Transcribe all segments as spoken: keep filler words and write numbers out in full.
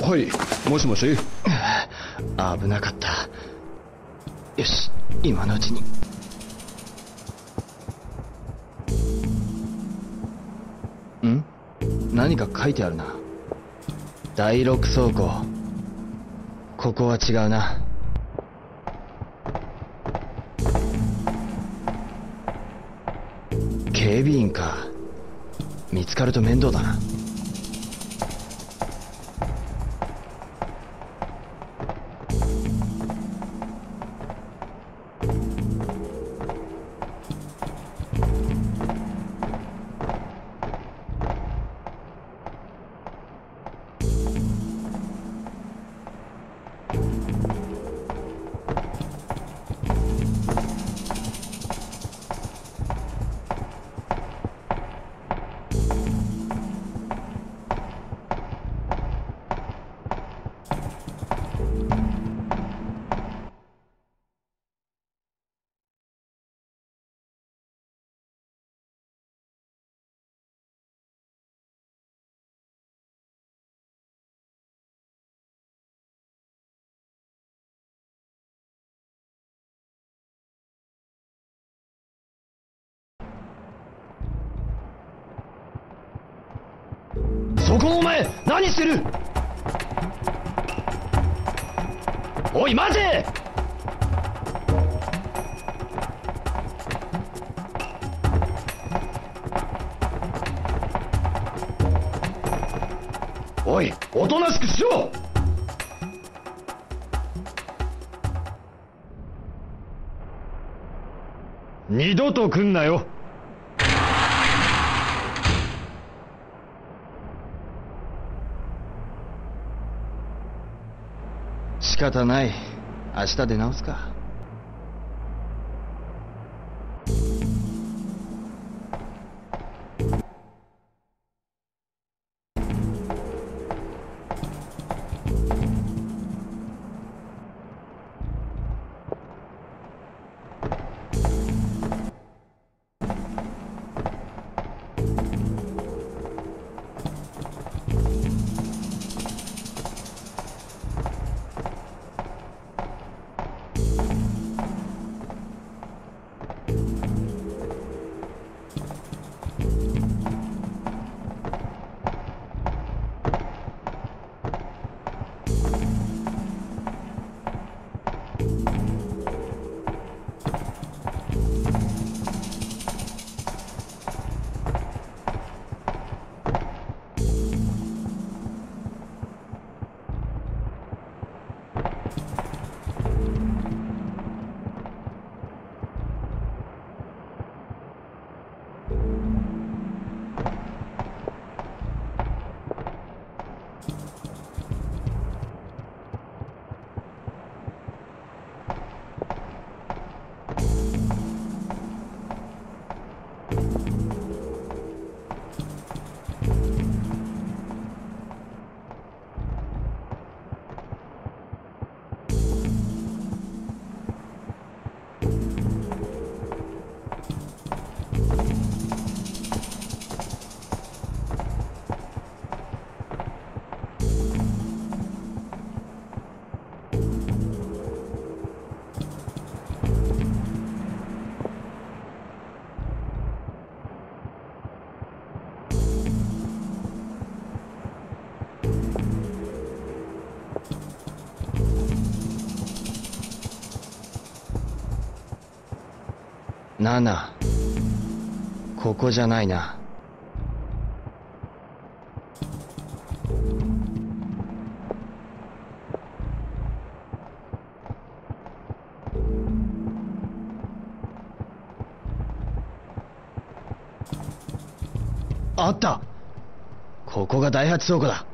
はい、もしもし。 危なかった。よし、今のうちに。ん？何か書いてあるな。だいろく倉庫。ここは違うな。警備員か。見つかると面倒だな。そこお前何してる！おい待て！おいおとなしくしろ！二度と来んなよ。仕方ない。明日出直すか。なな、ここじゃないな。あった。ここが第八倉庫だ。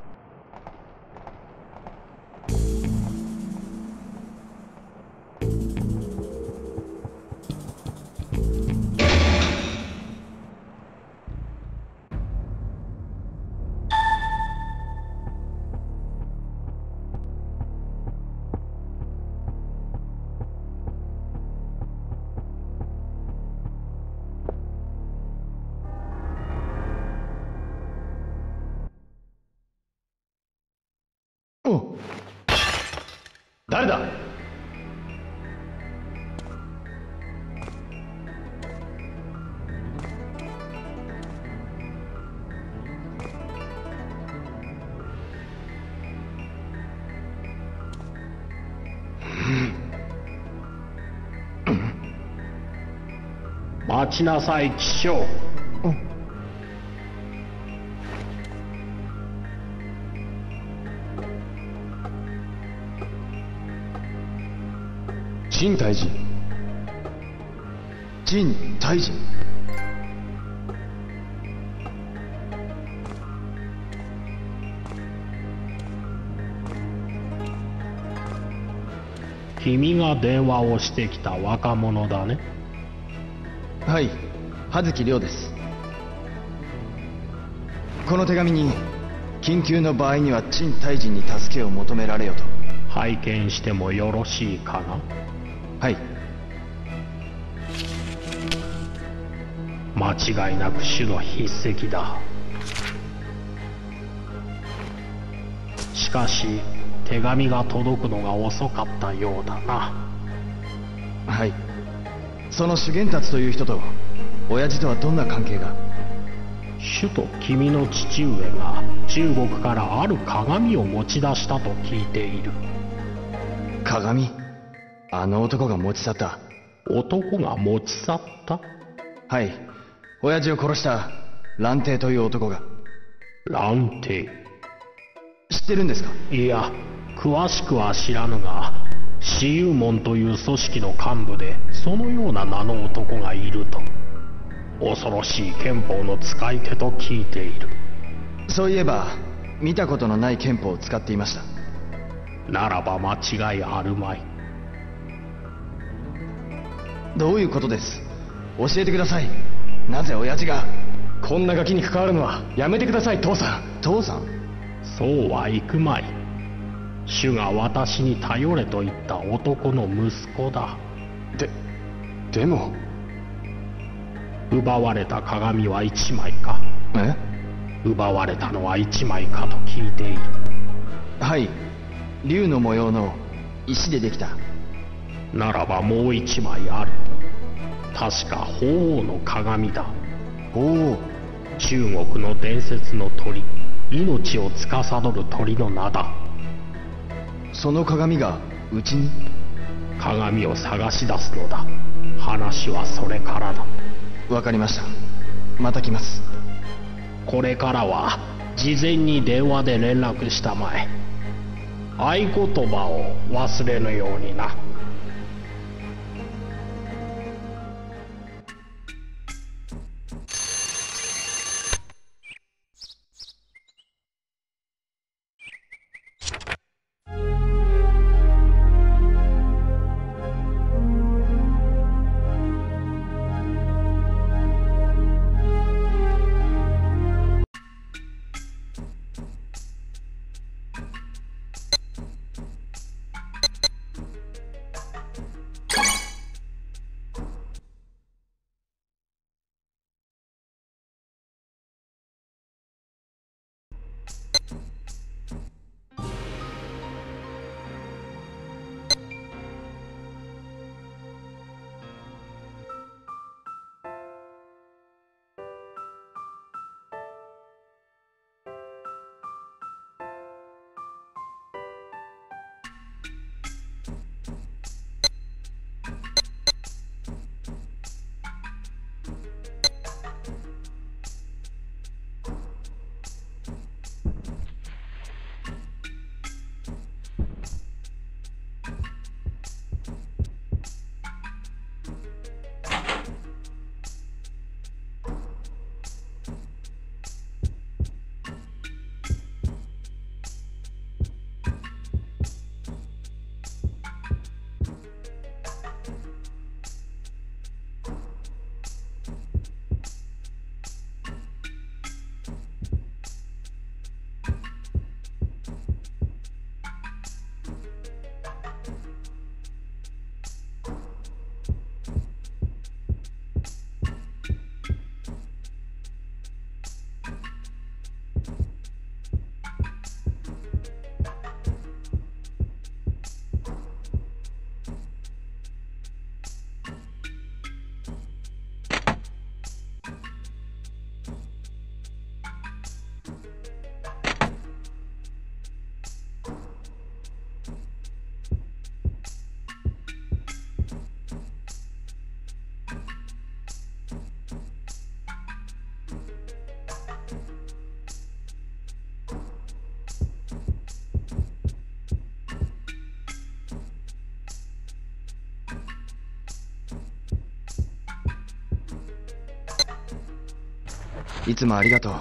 誰だ？ 待ちなさい、騎将。 陳大臣。陳大臣。 君が電話をしてきた若者だね。 はい、葉月亮です。この手紙に緊急の場合には陳大臣に助けを求められよと。 拝見してもよろしいかな。 はい。 間違いなく種の筆跡だ。しかし手紙が届くのが遅かったようだな。 はい。その修験達という人と親父とはどんな関係が？ 主と君の父上が中国からある鏡を持ち出したと聞いている。 鏡？あの男が持ち去った？ 男が持ち去った？ はい。親父を殺した蘭亭という男が。 蘭亭？ 知ってるんですか？ いや、詳しくは知らぬが、紫幽門という組織の幹部でそのような名の男がいると。恐ろしい憲法の使い手と聞いている。 そういえば見たことのない憲法を使っていました。 ならば間違いあるまい。 どういうことです？教えてください。なぜ親父が？こんなガキに関わるのはやめてください、父さん。父さん？ そうはいくまい。主が私に頼れと言った男の息子だ。 で、でも奪われた鏡は一枚か？ え？ 奪われたのは一枚かと聞いている。 はい、竜の模様の石でできた。 ならばもう一枚ある。確か鳳凰の鏡だ。 おお。 中国の伝説の鳥、命を司る鳥の名だ。 その鏡がうちに？ 鏡を探し出すのだ。話はそれからだ。 わかりました。また来ます。 これからは事前に電話で連絡したまえ。合言葉を忘れぬようにな。 いつもありがとう。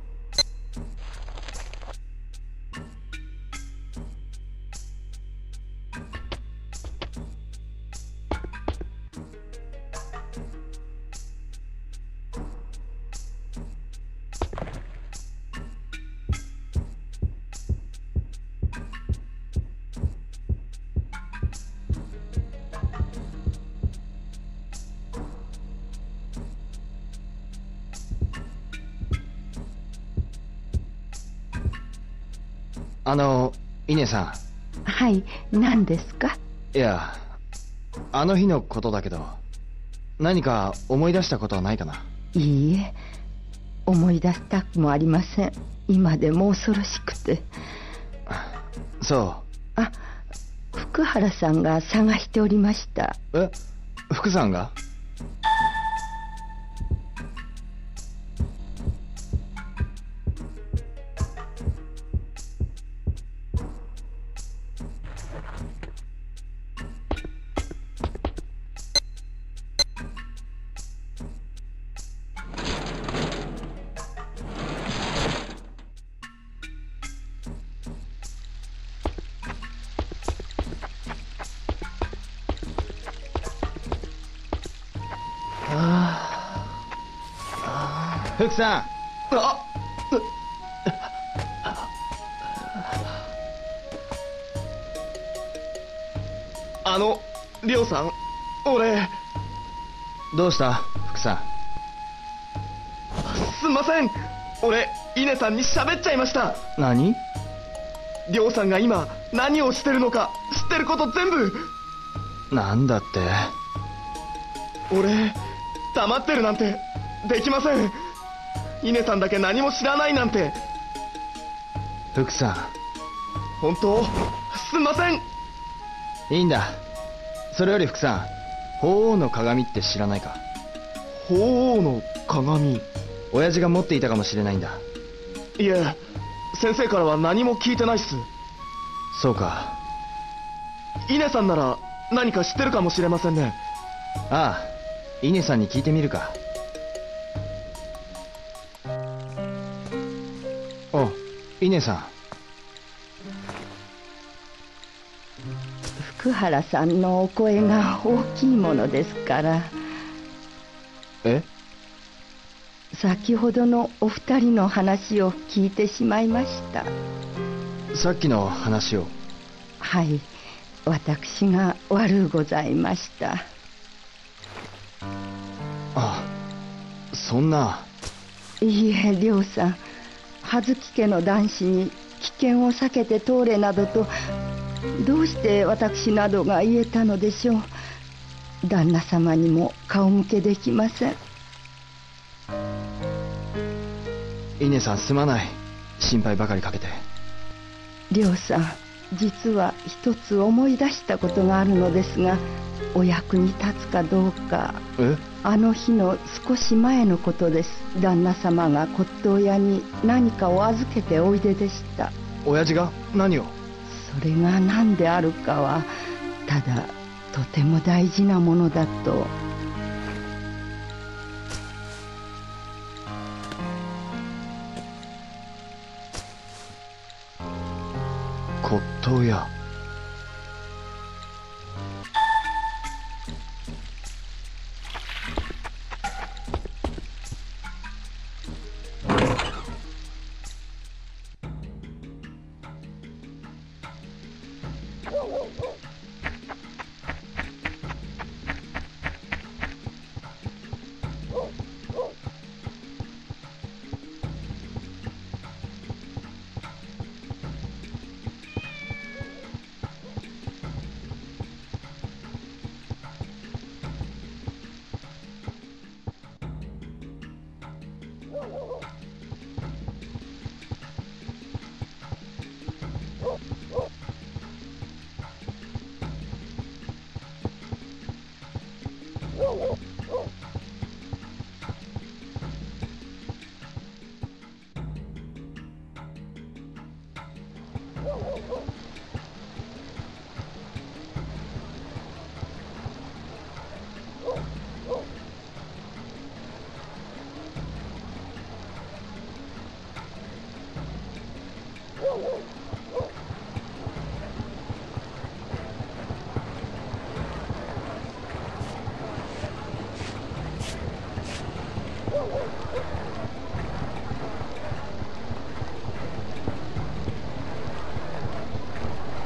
あの、稲さん。はい、何ですか？ ん。いや、あの日のことだけど、何か思い出したことはないかな？ いいえ、思い出したくもありません。今でも恐ろしくて。 そう。 あ、福原さんが探しておりました。 え、福さんが？福さん。ああの、りょうさん、俺。 どうした福さん。 すんません、俺稲さんに喋っちゃいました。 何？ りょうさんが今何をしてるのか知ってること全部。 なんだって？ 俺黙ってるなんてできません。稲さんだけ何も知らないなんて。 福さん。 本当すんません。 いいんだ。それより福さん、鳳凰の鏡って知らないか？ 鳳凰の鏡？ 親父が持っていたかもしれないんだ。 いえ、先生からは何も聞いてないっす。 そうか。 稲さんなら何か知ってるかもしれませんね。 ああ、稲さんに聞いてみるか。お、稲さん。 福原さんのお声が大きいものですから。 え？ 先ほどのお二人の話を聞いてしまいました。 さっきの話を？ はい、私が悪うございました。 あ、そんな。 いいえ、亮さん、葉月家の男子に危険を避けて通れなどと、どうして私などが言えたのでしょう。旦那様にも顔向けできません。 稲さん、すまない。心配ばかりかけて。 亮さん、実は一つ思い出したことがあるのですが、お役に立つかどうか。 え？ あの日の少し前のことです。旦那様が骨董屋に何かを預けておいででした。 親父が何を？ それが何であるかは、ただとても大事なものだと。 骨董屋。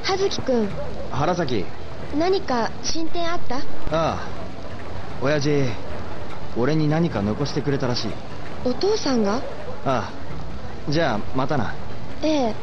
葉月くん、 原崎。 何か進展あった？ ああ、親父俺に何か残してくれたらしい。 お父さんが？ ああ、じゃあまたな。 ええ。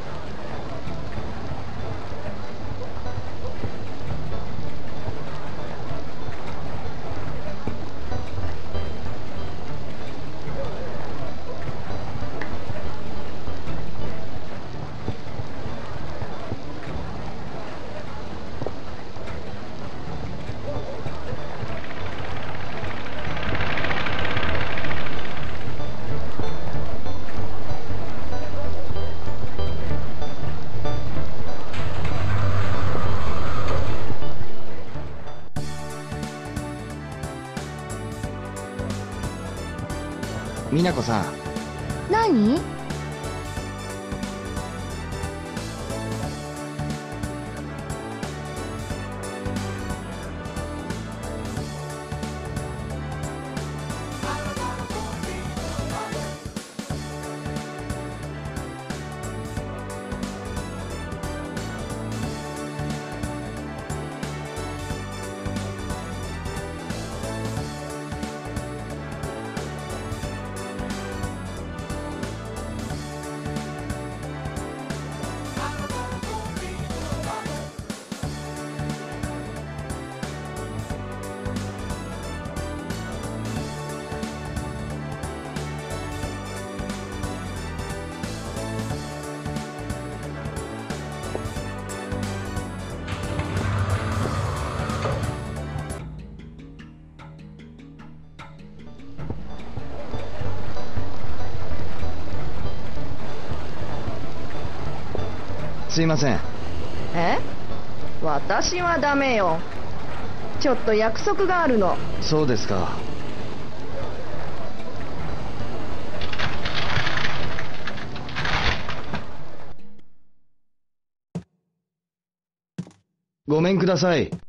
美奈子さん。 何？ すいません。 え？私はダメよ。ちょっと約束があるの。 そうですか。ごめんください。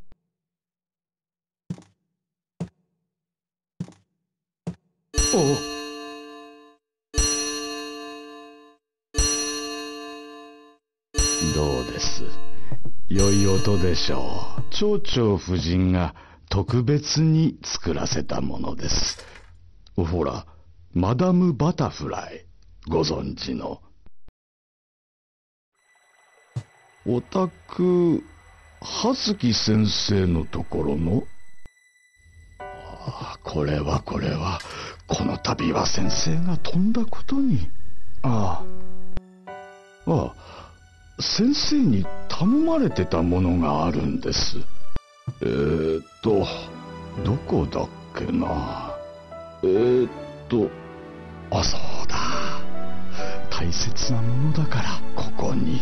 お。 どうです。良い音でしょう。蝶々夫人が特別に作らせたものです。ほら、マダム・バタフライ、ご存知の。お宅、葉月先生のところの？ああ、これはこれは、この度は先生が飛んだことに。 ああ。ああ。先生に頼まれてたものがあるんです。えーっと、どこだっけな。えーっと、あ、そうだ。大切なものだから、ここに。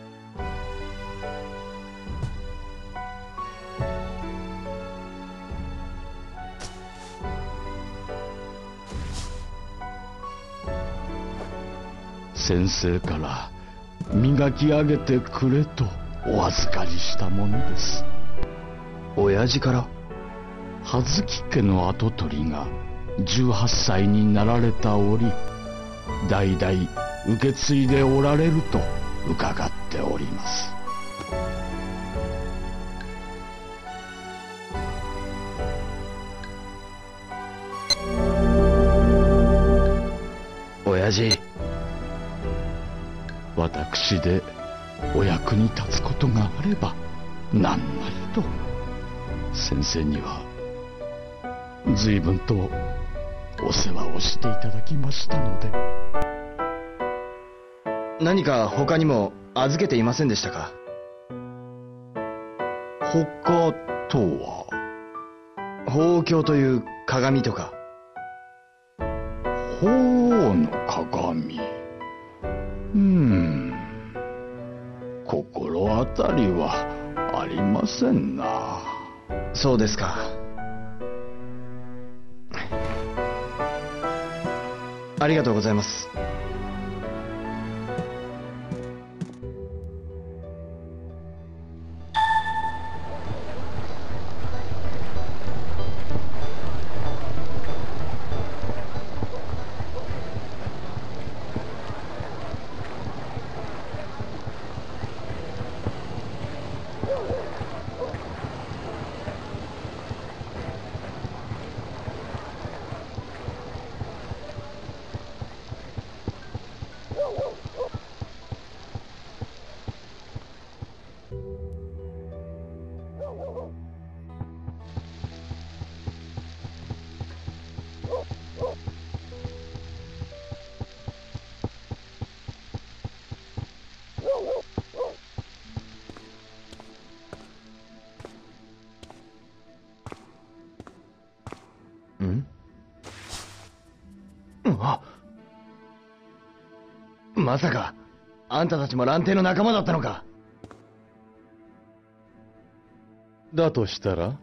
先生から、磨き上げてくれとお預かりしたものです。 親父から？ 葉月家の跡取りがじゅうはっさいになられた折、代々受け継いでおられると伺っております。 親父、 私でお役に立つことがあれば何なりと。先生には随分とお世話をしていただきましたので。 何か他にも預けていませんでしたか？ 他とは？ 宝鏡という鏡とか。 鳳凰の鏡。うーん、心当たりはありませんな。 そうですか。ありがとうございます。 ん？ あ、 まさかあんたたちも蘭亭の仲間だったのか？ だとしたら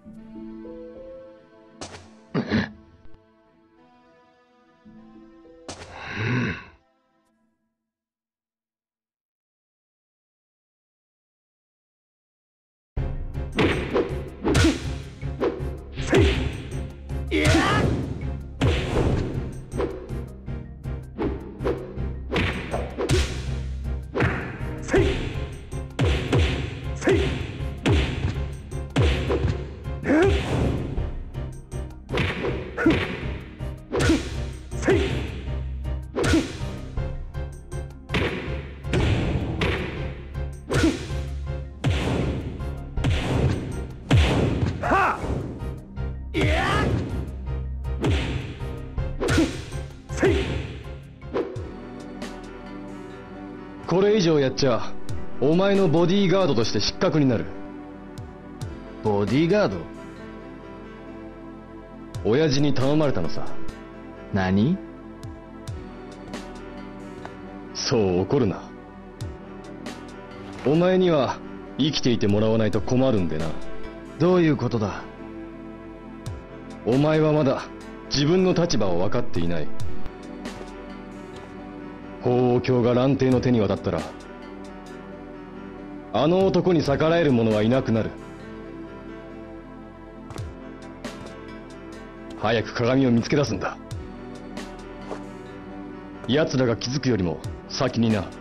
これ以上やっちゃお前のボディーガードとして失格になる。ボディーガード？親父に頼まれたのさ。何？そう怒るな。お前には生きていてもらわないと困るんでな。どういうことだ？お前はまだ自分の立場を分かっていない。法王教が蘭亭の手に渡ったら、あの男に逆らえる者はいなくなる。早く鏡を見つけ出すんだ。奴らが気づくよりも先にな。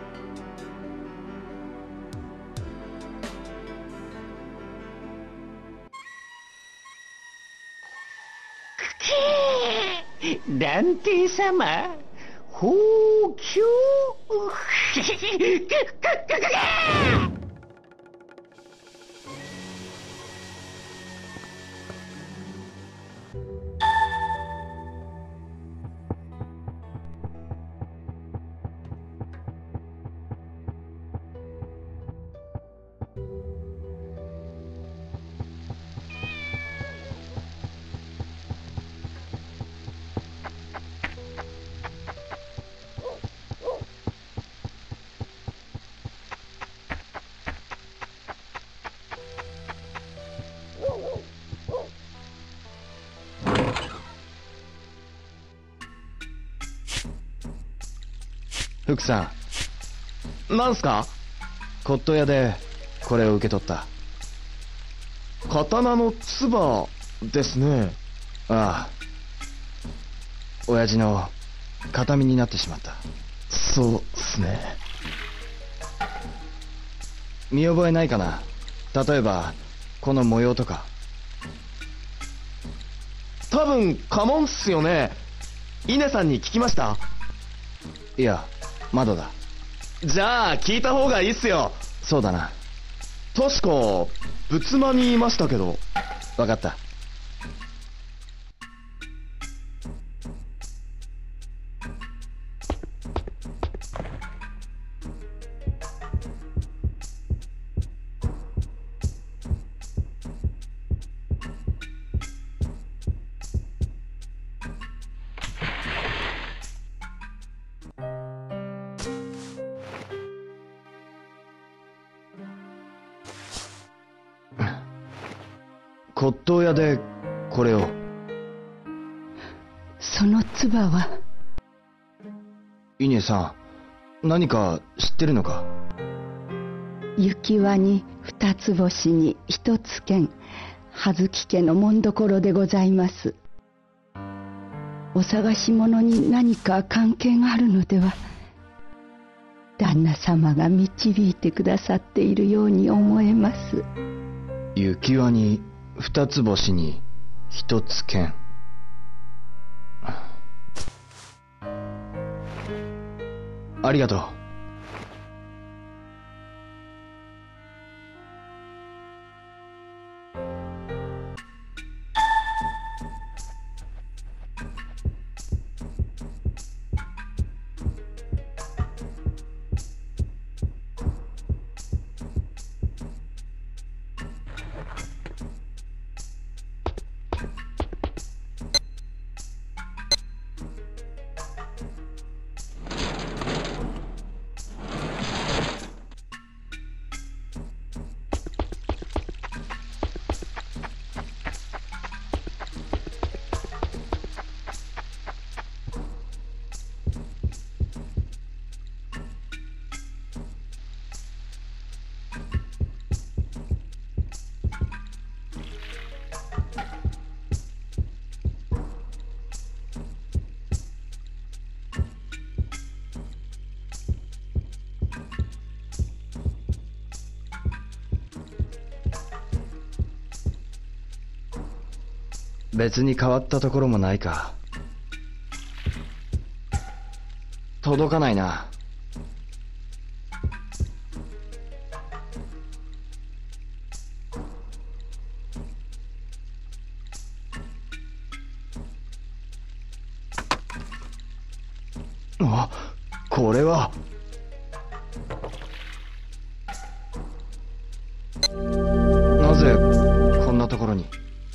蘭亭様、法教福さん、なんすか？ 骨董屋でこれを受け取った。 刀の唾ですね。 ああ、親父の形見になってしまった。 そうっすね。 見覚えないかな？例えばこの模様とか。 多分家紋っすよね。稲さんに聞きました？ いや、まだだ。 じゃあ聞いた方がいいっすよ。 そうだな。 確か仏間にいましたけど。 分かった。骨董屋でこれを。 その唾は。 稲さん、何か知ってるのか？ 雪輪に二つ星に一つ剣、葉月家の紋所でございます。お探し物に何か関係があるのでは。旦那様が導いてくださっているように思えます。 雪輪に二つ星に一つ剣。ありがとう。 別に変わったところもないか。届かないな。あ、これは。なぜこんなところに。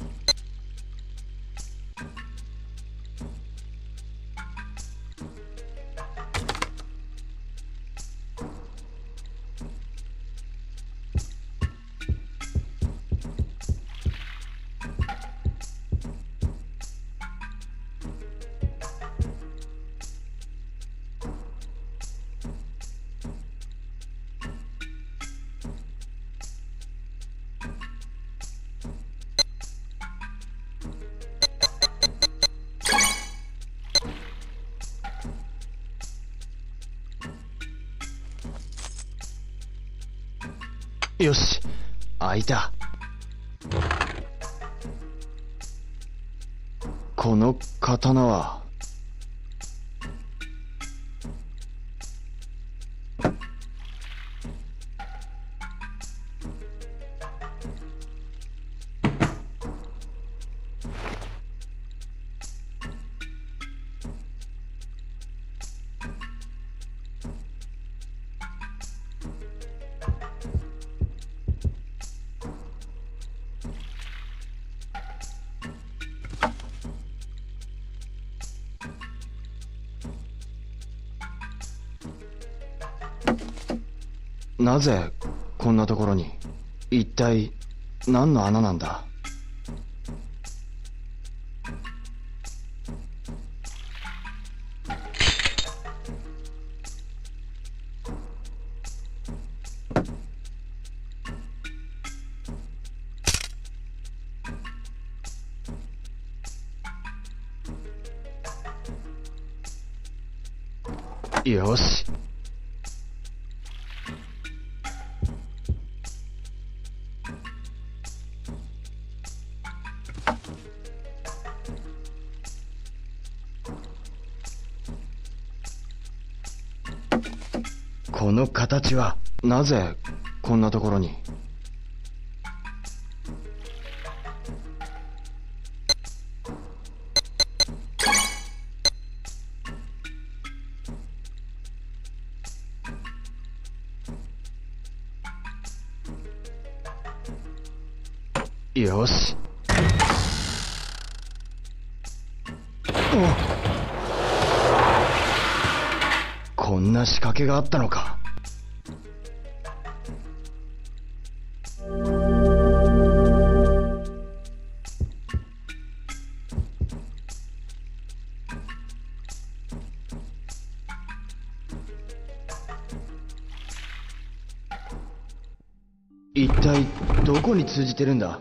よし、開いた。この刀は。なぜこんなところに。一体何の穴なんだ。よし。この形はなぜこんなところに。よし。こんな仕掛けがあったのか。一体どこに通じてるんだ。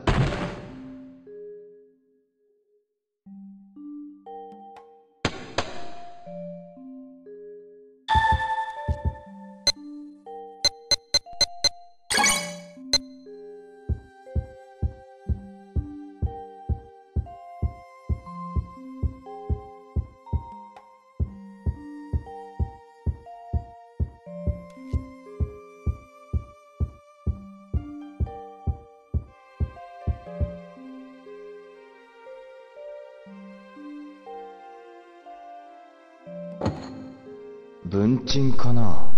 文鎮かな。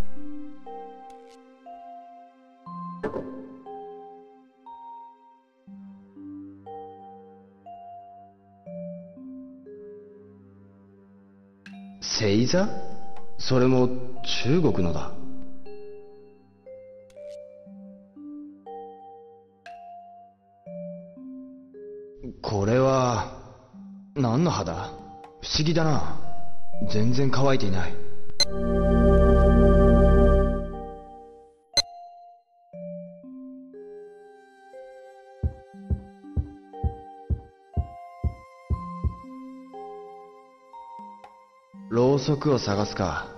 星座？それも中国のだ。これは何の葉だ？不思議だな。全然乾いていない。ろうそくを探すか。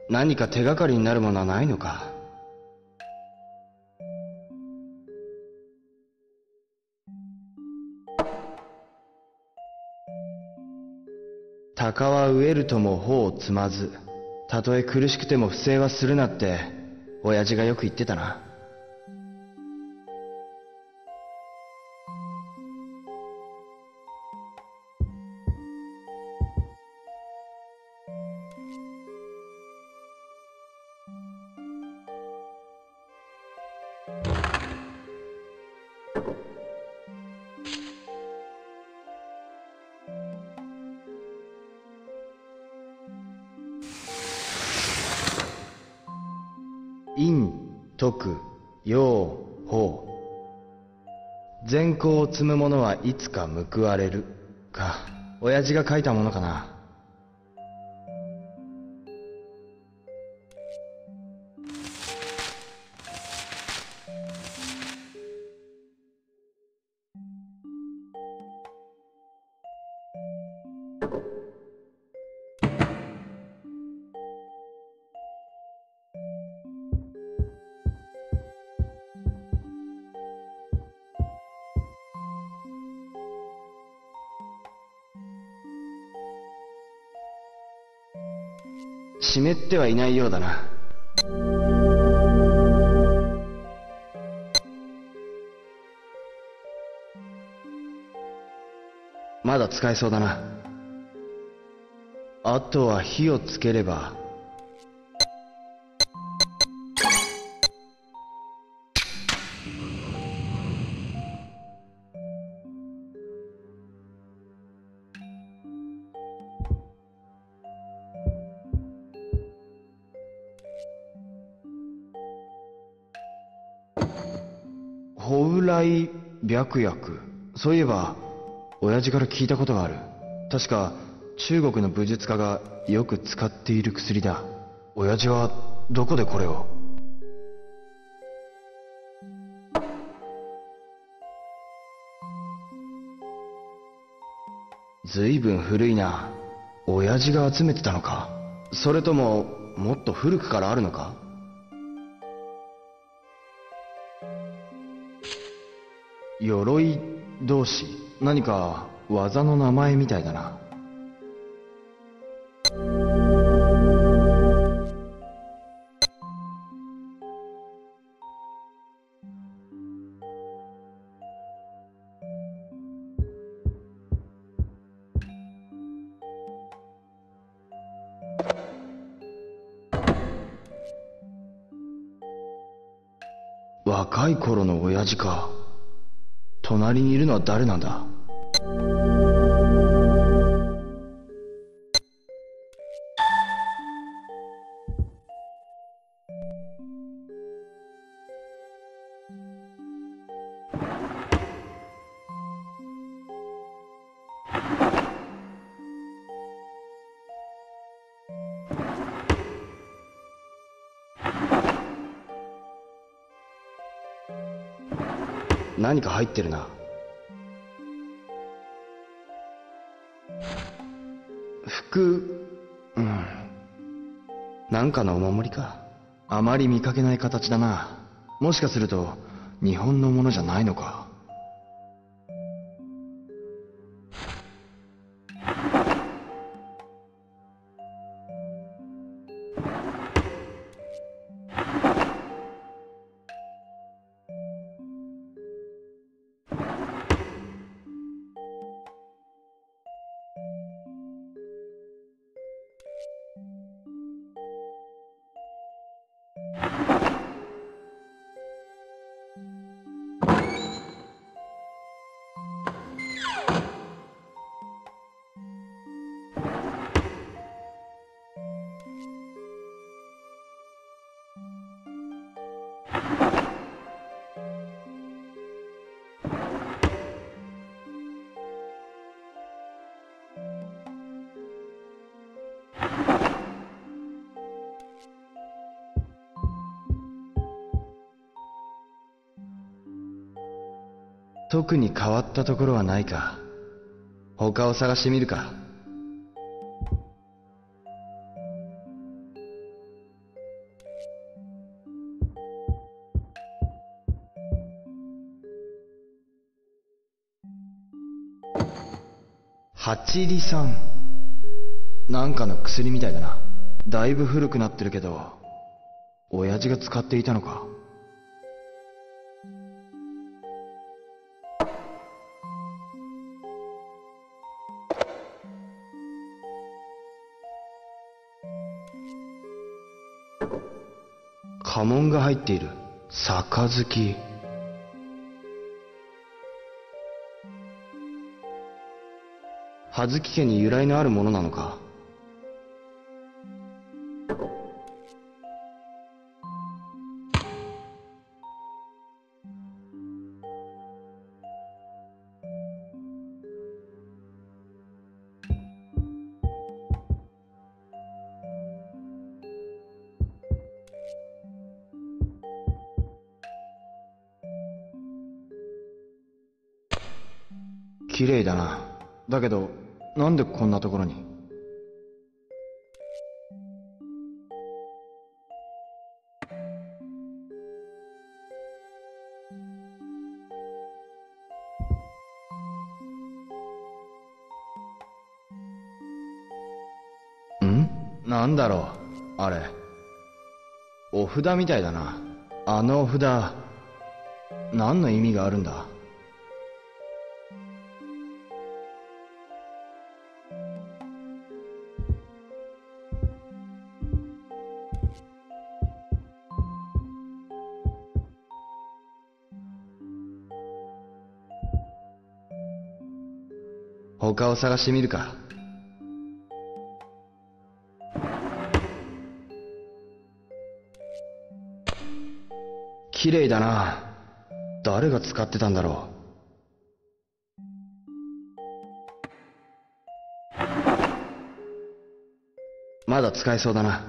何か手がかりになるものはないのか。鷹は飢えるとも頬をつまず、たとえ苦しくても不正はするなって親父がよく言ってたな。陰、徳、陽、法。善行を積む者はいつか報われる。か。親父が書いたものかな。湿ってはいないようだな。まだ使えそうだな。あとは火をつければ。蓬莱白薬。そういえば親父から聞いたことがある。確か中国の武術家がよく使っている薬だ。親父はどこでこれを。ずいぶん古いな。親父が集めてたのか。それとももっと古くからあるのか。鎧同士。何か技の名前みたいだな。若い頃の親父か。隣にいるのは誰なんだ。何か入ってるな。服、うん。なんかのお守りか。あまり見かけない形だな。もしかすると日本のものじゃないのか。特に変わったところはないか。他を探してみるか。 ハチリさん。なんかの薬みたいだな。だいぶ古くなってるけど、親父が使っていたのか。家紋が入っている。杯。葉月家に由来のあるものなのか。綺麗だな。だけどなんでこんなところに。ん？なんだろうあれ。お札みたいだな。あのお札、何の意味があるんだ。他を探してみるか。綺麗だな。誰が使ってたんだろう。まだ使えそうだな。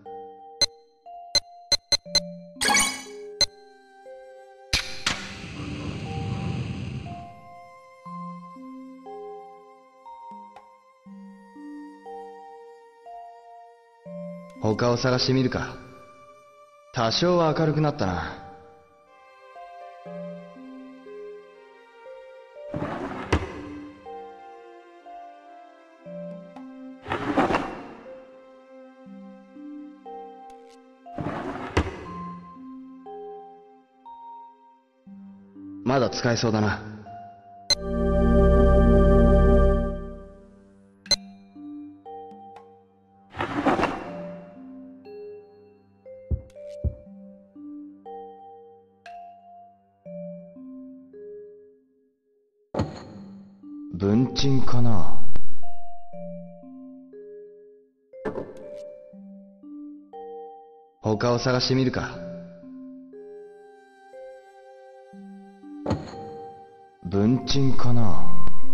他を探してみるか。多少は明るくなったな。まだ使えそうだな。文鎮かな。他を探してみるか。文鎮かな。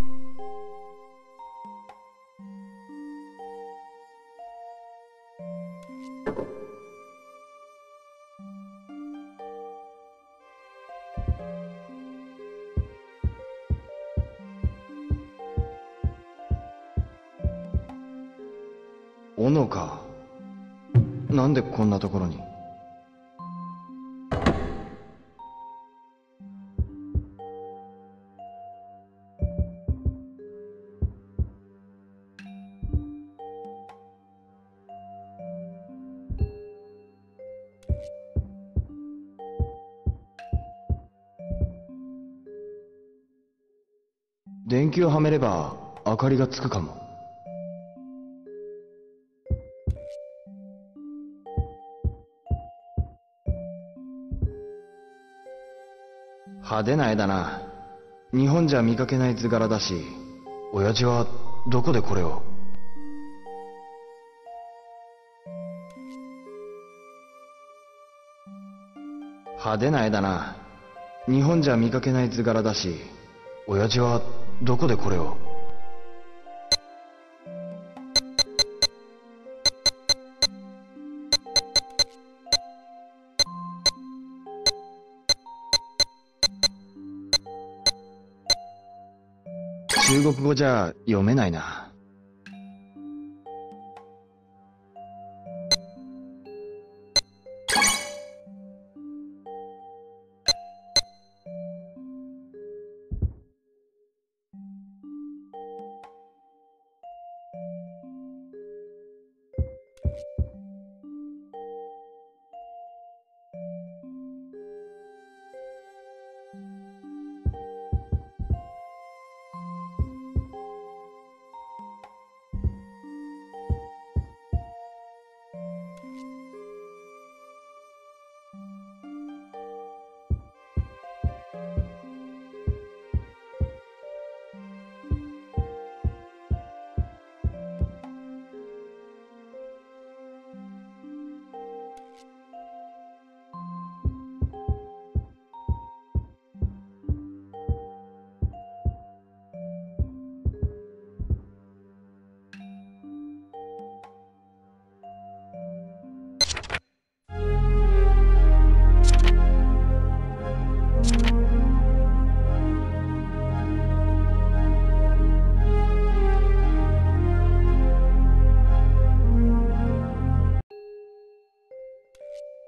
斧か。なんでこんなところに。電球をはめれば明かりがつくかも。派手な絵だな。日本じゃ見かけない図柄だし、親父はどこでこれを。派手な絵だな。日本じゃ見かけない図柄だし、親父はどこでこれを。中国語じゃ読めないな。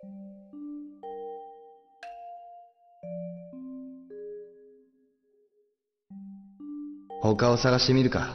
他を探してみるか。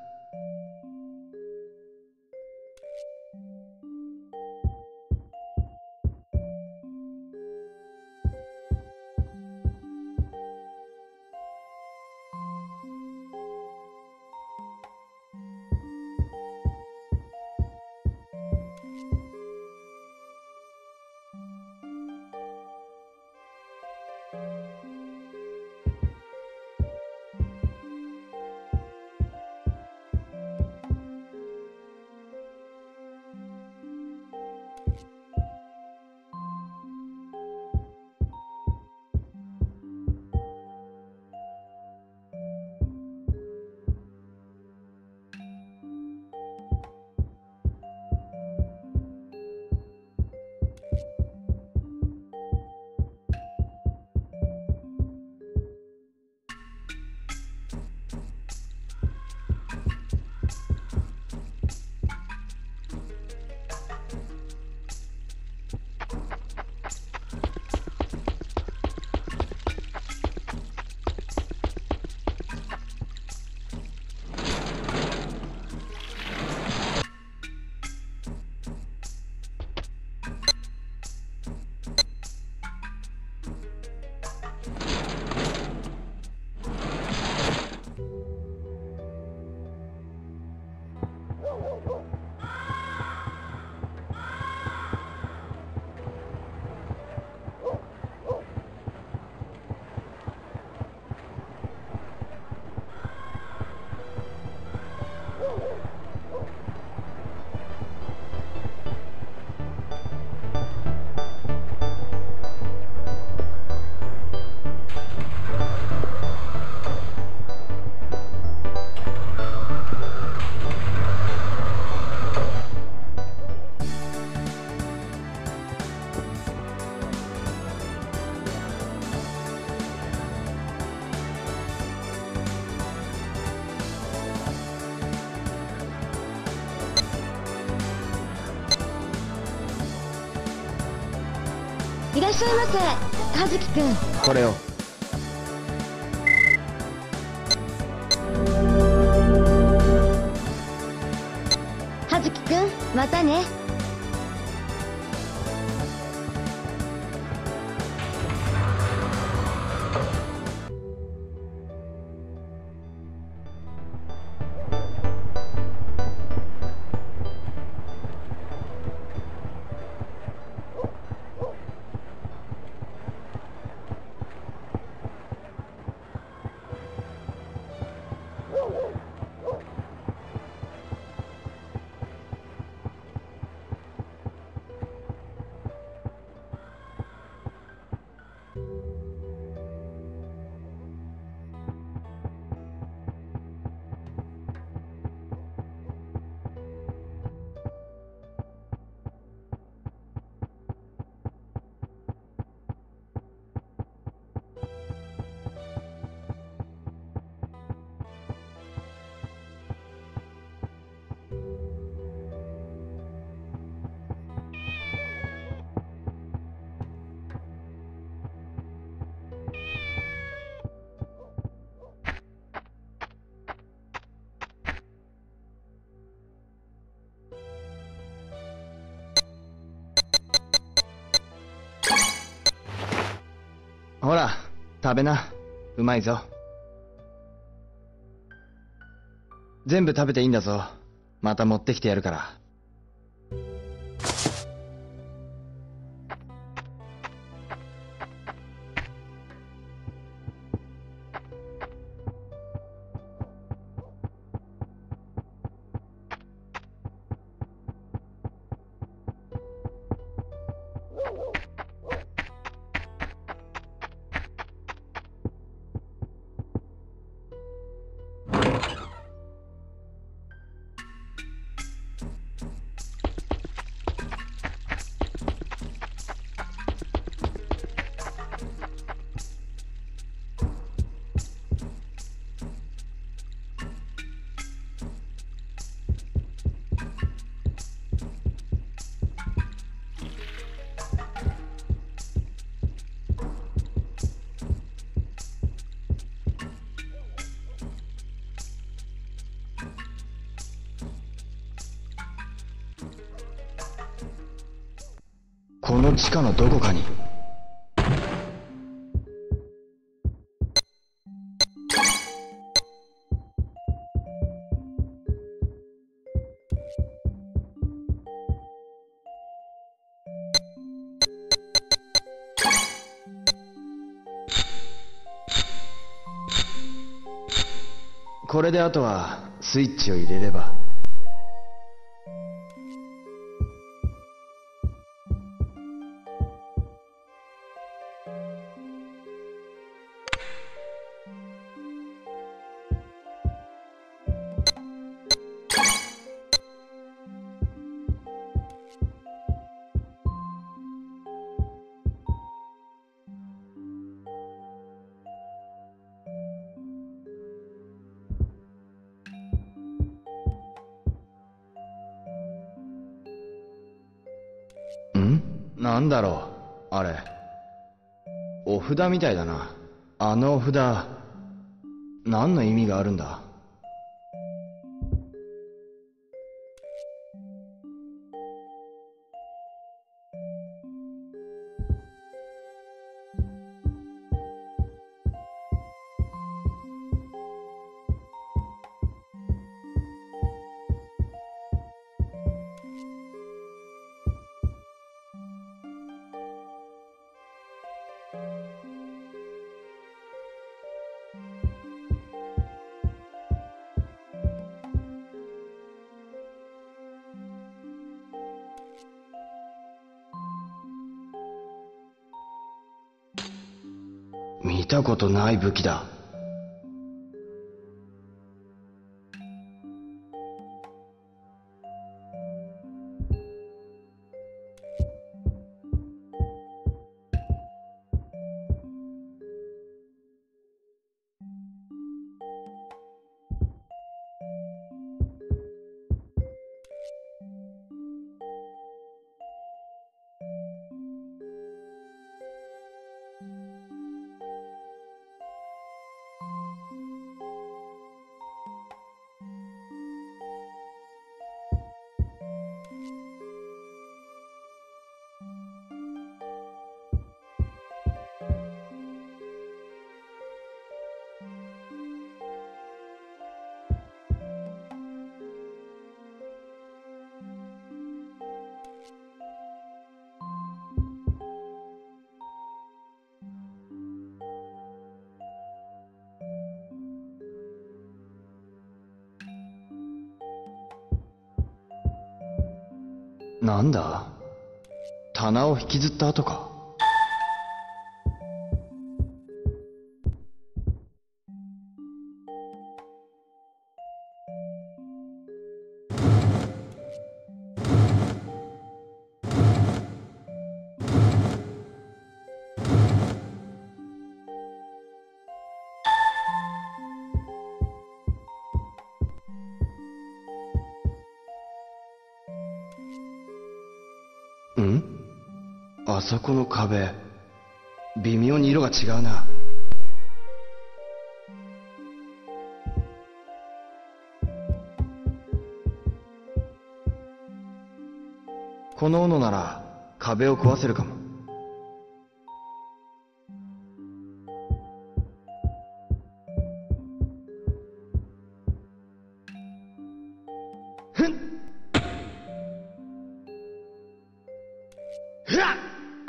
いらっしゃいませ、葉月くん。 これを。 葉月くん、またね。 ほら、食べな。うまいぞ。全部食べていいんだぞ。また持ってきてやるから。 の地下のどこかに。これであとはスイッチを入れれば。なんだろうあれ。お札みたいだな。あのお札、何の意味があるんだ。見たことない武器だ。なんだ、棚を引きずった跡か。ん？あそこの壁、微妙に色が違うな。この斧なら壁を壊せるかも。ふん！ふらっ！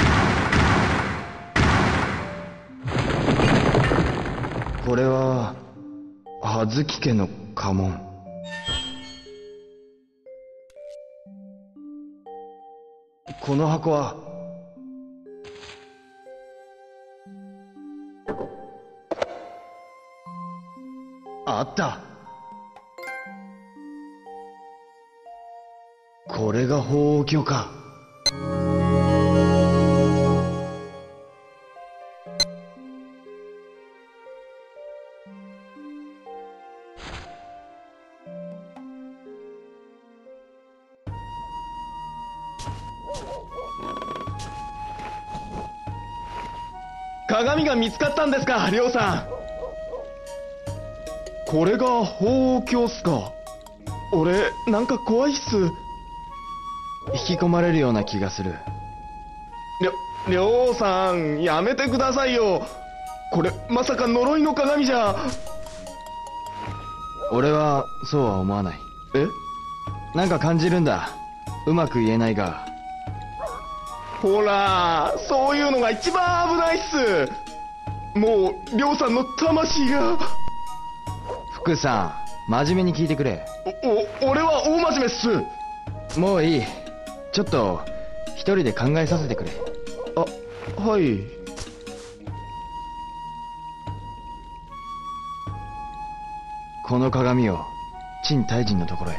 これは葉月家の家紋。この箱はあった。これが鳳凰鏡か。 鏡が見つかったんですか、りょうさん。これが鳳凰鏡っすか。俺なんか怖いっす。 引き込まれるような気がする。 りょりょうさん、やめてくださいよ。これまさか呪いの鏡じゃ。 俺はそうは思わない。 え？ なんか感じるんだ。うまく言えないが。 ほら、そういうのが一番危ないっす。もうりょうさんの魂が。 福さん、真面目に聞いてくれ。 おお俺は大真面目っす。 もういい。ちょっと一人で考えさせてくれ。 あ、はい。 この鏡を陳大臣のところへ。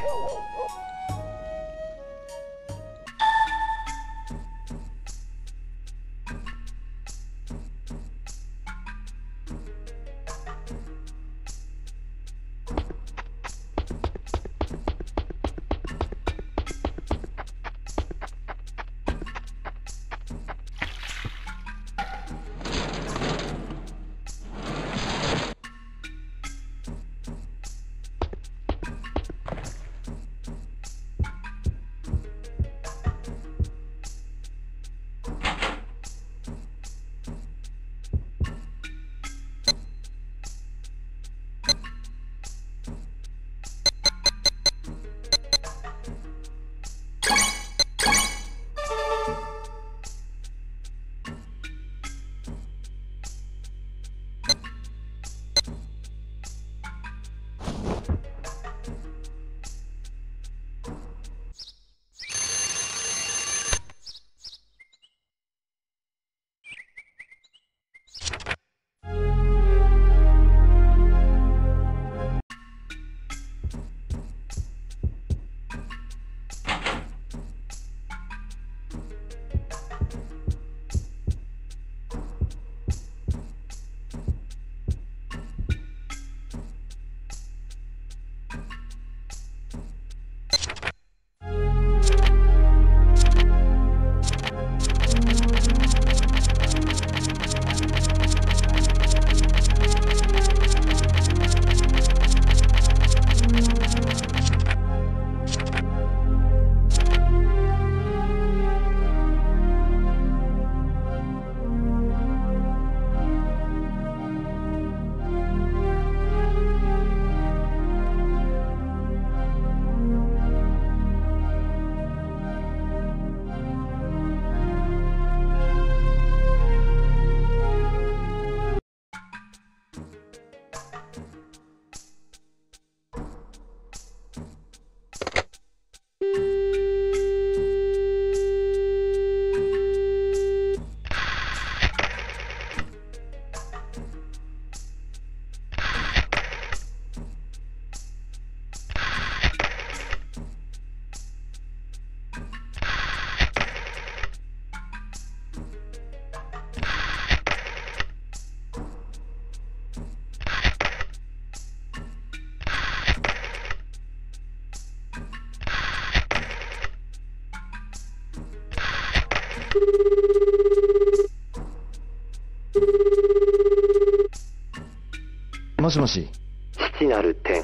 もしもし。 父なる天、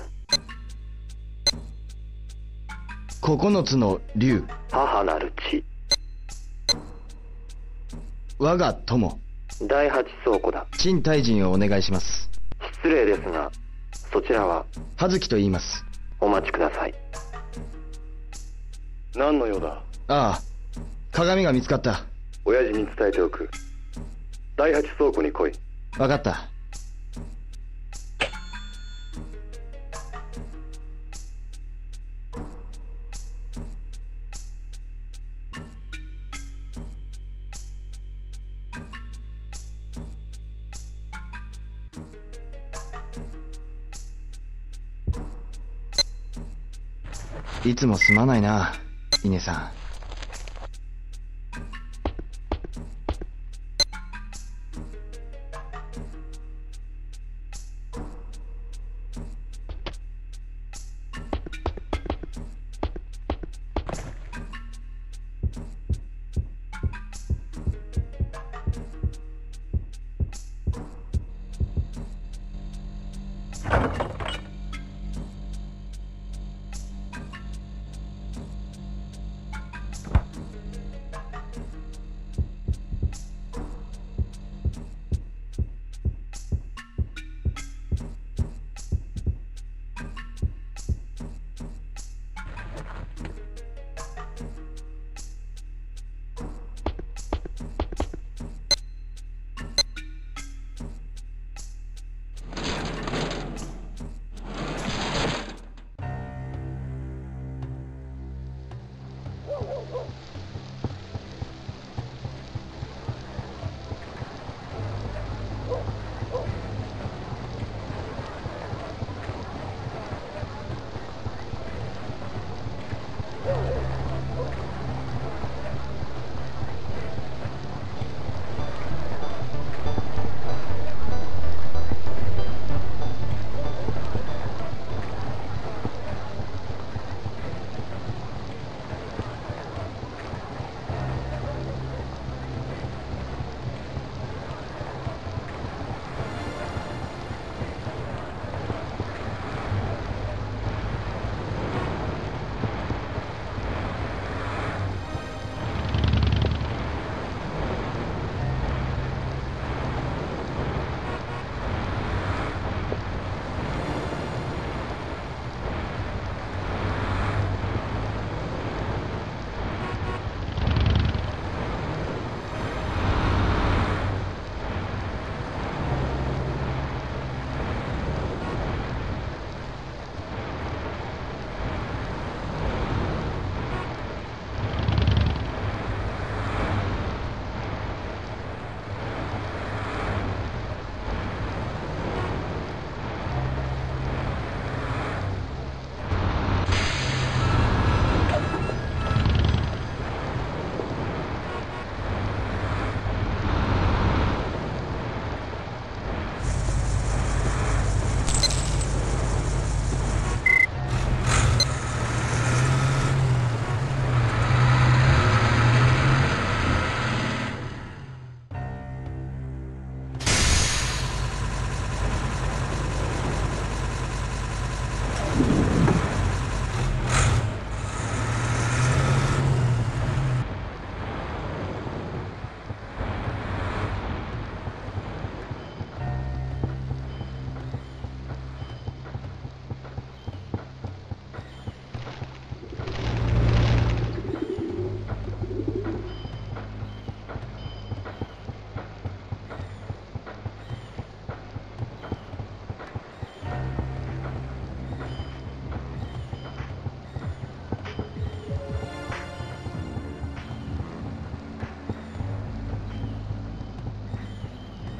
九つの竜、 母なる地、 我が友、 第八倉庫だ。 陳大臣をお願いします。 失礼ですが、そちらは？ 葉月と言います。 お待ちください。何の用だ？ ああ、鏡が見つかった。 親父に伝えておく。第八倉庫に来い。 分かった。いつもすまないな、稲さん。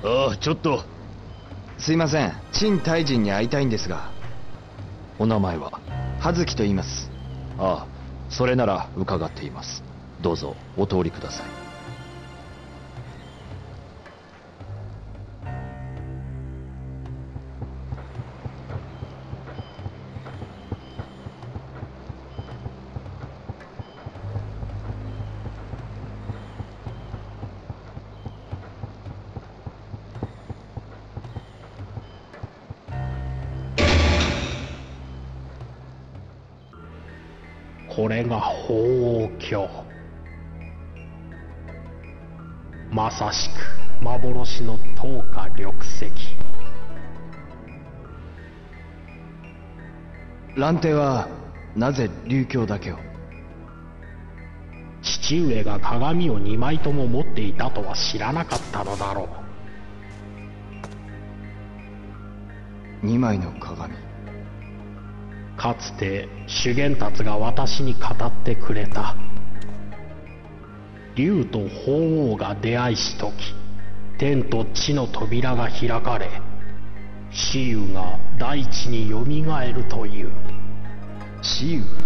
ああ、ちょっと。 すいません、陳大臣に会いたいんですが。 お名前は？ 葉月と言います。 ああ、それなら伺っています。どうぞお通りください。 これが鳳凰鏡。まさしく幻の灯火緑石。 蘭亭はなぜ琉鏡だけを？ 父上が鏡をにまいとも持っていたとは知らなかったのだろう。にまいの鏡。 かつて修験達が私に語ってくれた。竜と鳳凰が出会いし時、天と地の扉が開かれ、蚩尤が大地によみがえるという。 蚩尤？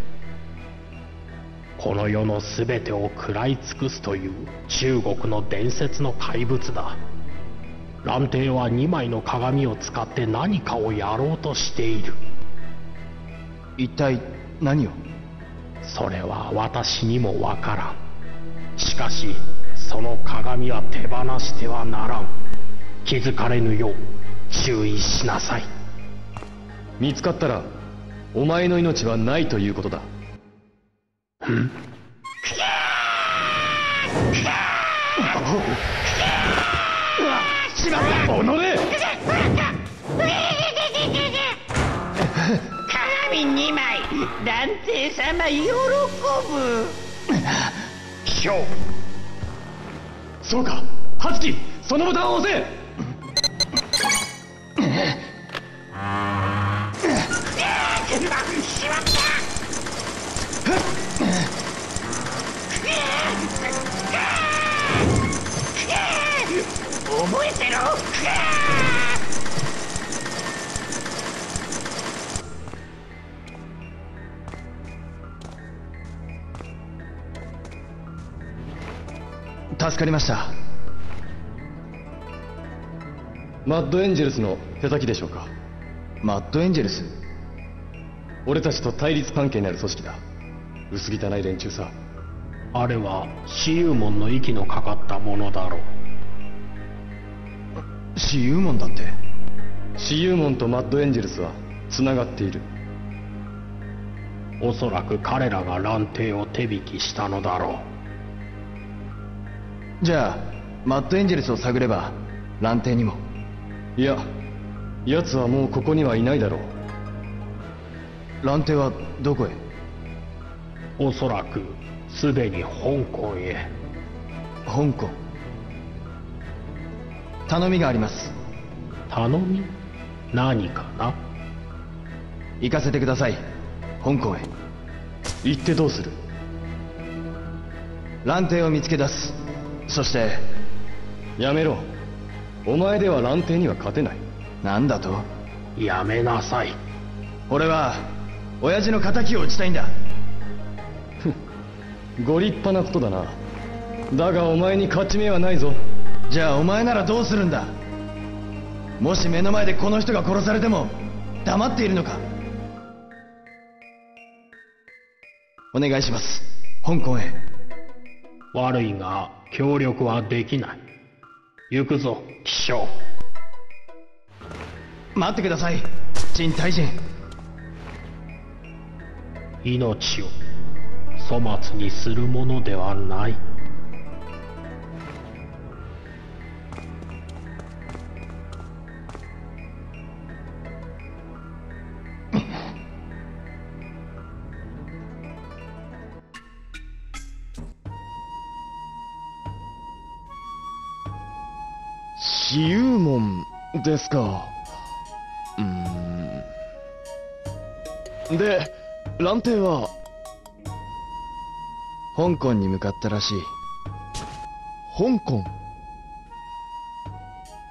この世のすべてを食らい尽くすという中国の伝説の怪物だ。蘭亭はにまいの鏡を使って何かをやろうとしている。 一体何を？ それは私にもわからん。しかしその鏡は手放してはならん。気づかれぬよう注意しなさい。 見つかったらお前の命はないということだ。ん？ しまった！ おのれ！ 鏡にまい、蘭亭様喜ぶ。 ひょう。 そうか、葉月、そのボタンを押せ！ しまった！覚えてろ！ 助かりました。 マッドエンジェルスの手先でしょうか？ マッドエンジェルス？ 俺たちと対立関係にある組織だ。薄汚い連中さ。 あれは蚩尤門の息のかかったものだろう。 蚩尤門だって？ 蚩尤門とマッドエンジェルスはつながっている。 おそらく彼らが蘭亭を手引きしたのだろう。 じゃあマッドエンジェルスを探れば蘭亭にも。 いや、奴はもうここにはいないだろう。蘭亭はどこへ？ おそらくすでに香港へ。 香港？頼みがあります。 頼み？何かな？ 行かせてください、香港へ。 行ってどうする？ 蘭亭を見つけ出す。そして。 やめろ。お前では蘭亭には勝てない。 なんだと？ やめなさい。 俺は親父の敵を討ちたいんだ。 ご立派なことだな。だがお前に勝ち目はないぞ。 じゃあお前ならどうするんだ？もし目の前でこの人が殺されても黙っているのか？お願いします、香港へ。 悪いが協力はできない。行くぞ、騎将。 待ってください、陳大臣。 命を粗末にするものではない。 蚩尤門ですか。うーん。で、蘭亭は？ 香港に向かったらしい。 香港？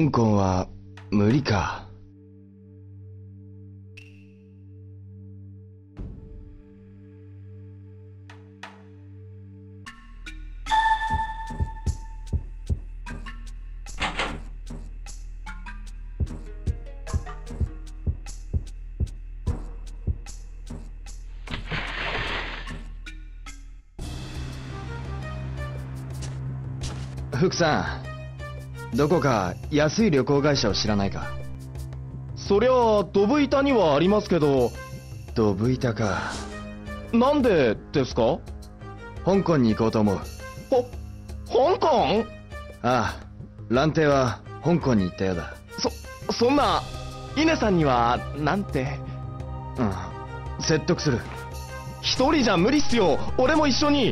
香港は無理か。福さん、どこか安い旅行会社を知らないか。 そりゃあドブ板にはありますけど。 ドブ板か。 なんでですか？ 香港に行こうと思う。 ほ香港？ ああ、蘭亭は香港に行ったようだ。 そそんな稲さんにはなんて。 うん、説得する。 一人じゃ無理っすよ。俺も一緒に。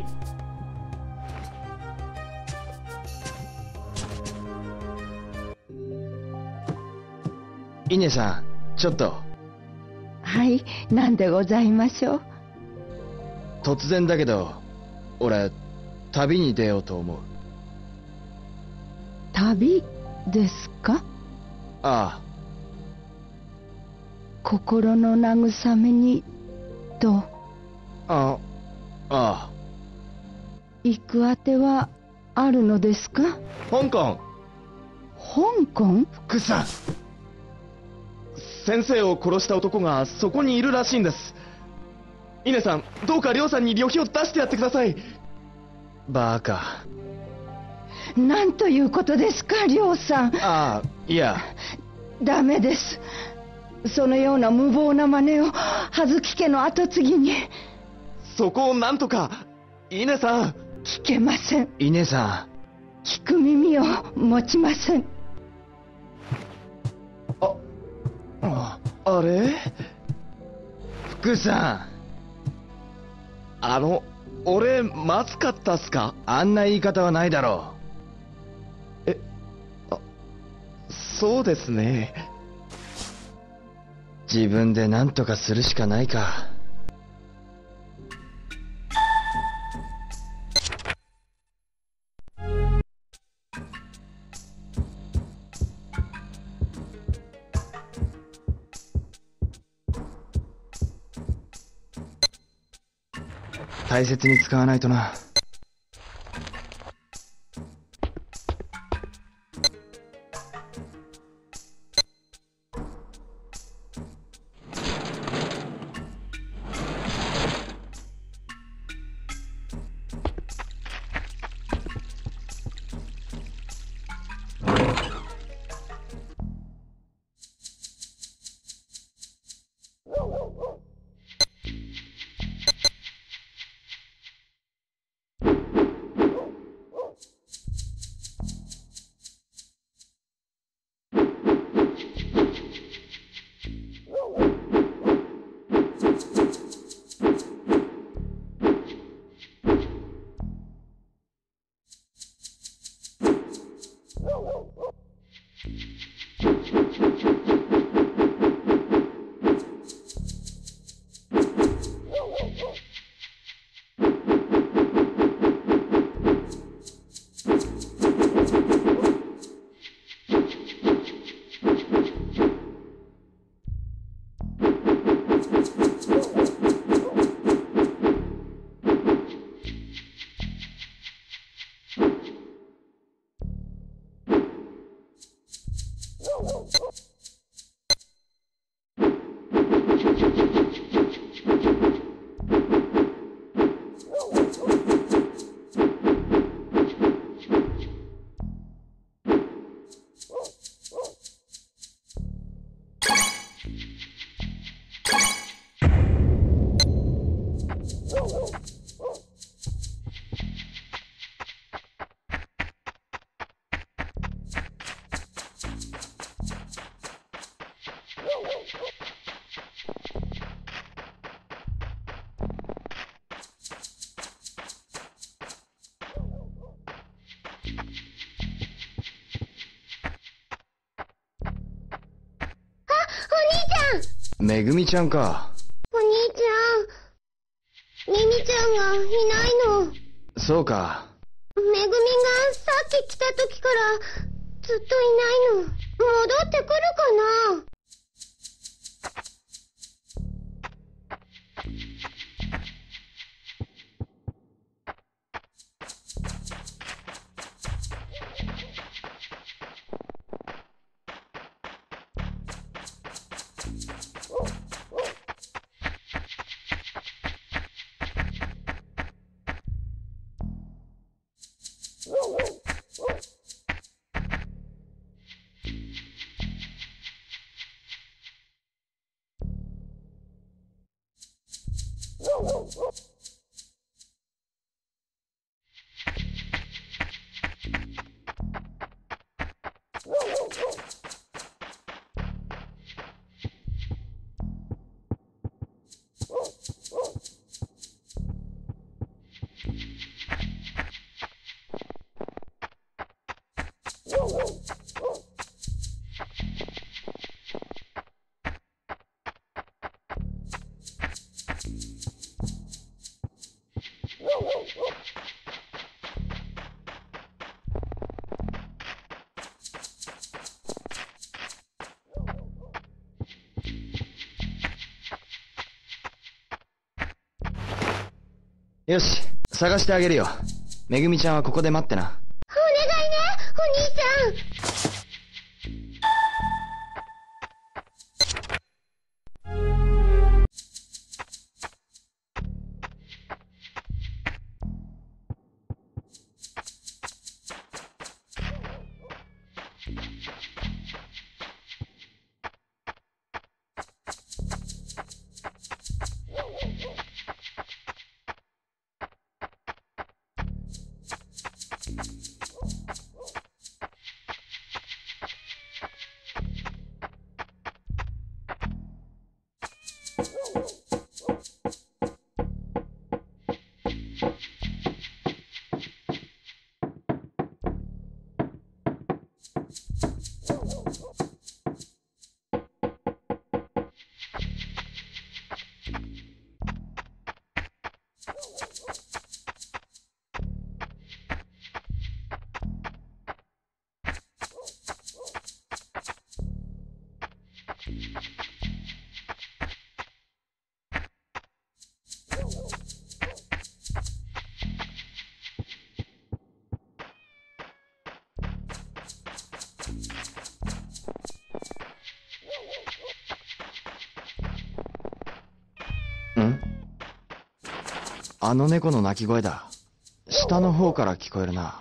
稲さん、ちょっと。 はい、何でございましょう。 突然だけど、俺旅に出ようと思う。 旅ですか？ ああ。 心の慰めにと。 あああ。 行くあてはあるのですか？ 香港。 香港？ 福さん、 先生を殺した男がそこにいるらしいんです。稲さん、どうか亮さんに旅費を出してやってください。 バカ。 なんということですか、亮さん。 ああ、いや。 ダメです。そのような無謀な真似を葉月家の跡継ぎに。 そこをなんとか。稲さん。 聞けません。 稲さん。聞く耳を持ちません。 あ、あれ？ 福さん。 あの、俺、まずかったっすか？ あんな言い方はないだろう。え、あ、そうですね。 自分で何とかするしかないか。大切に使わないとな。めぐみちゃんか。 お兄ちゃん、ミミちゃんがいないの。 そうか。 めぐみがさっき来た時からずっといないの。 ってくるかな？ よし、探してあげるよ。めぐみちゃんはここで待ってな。 お願いね、お兄ちゃん。 ん？あの猫の鳴き声だ。下の方から聞こえるな。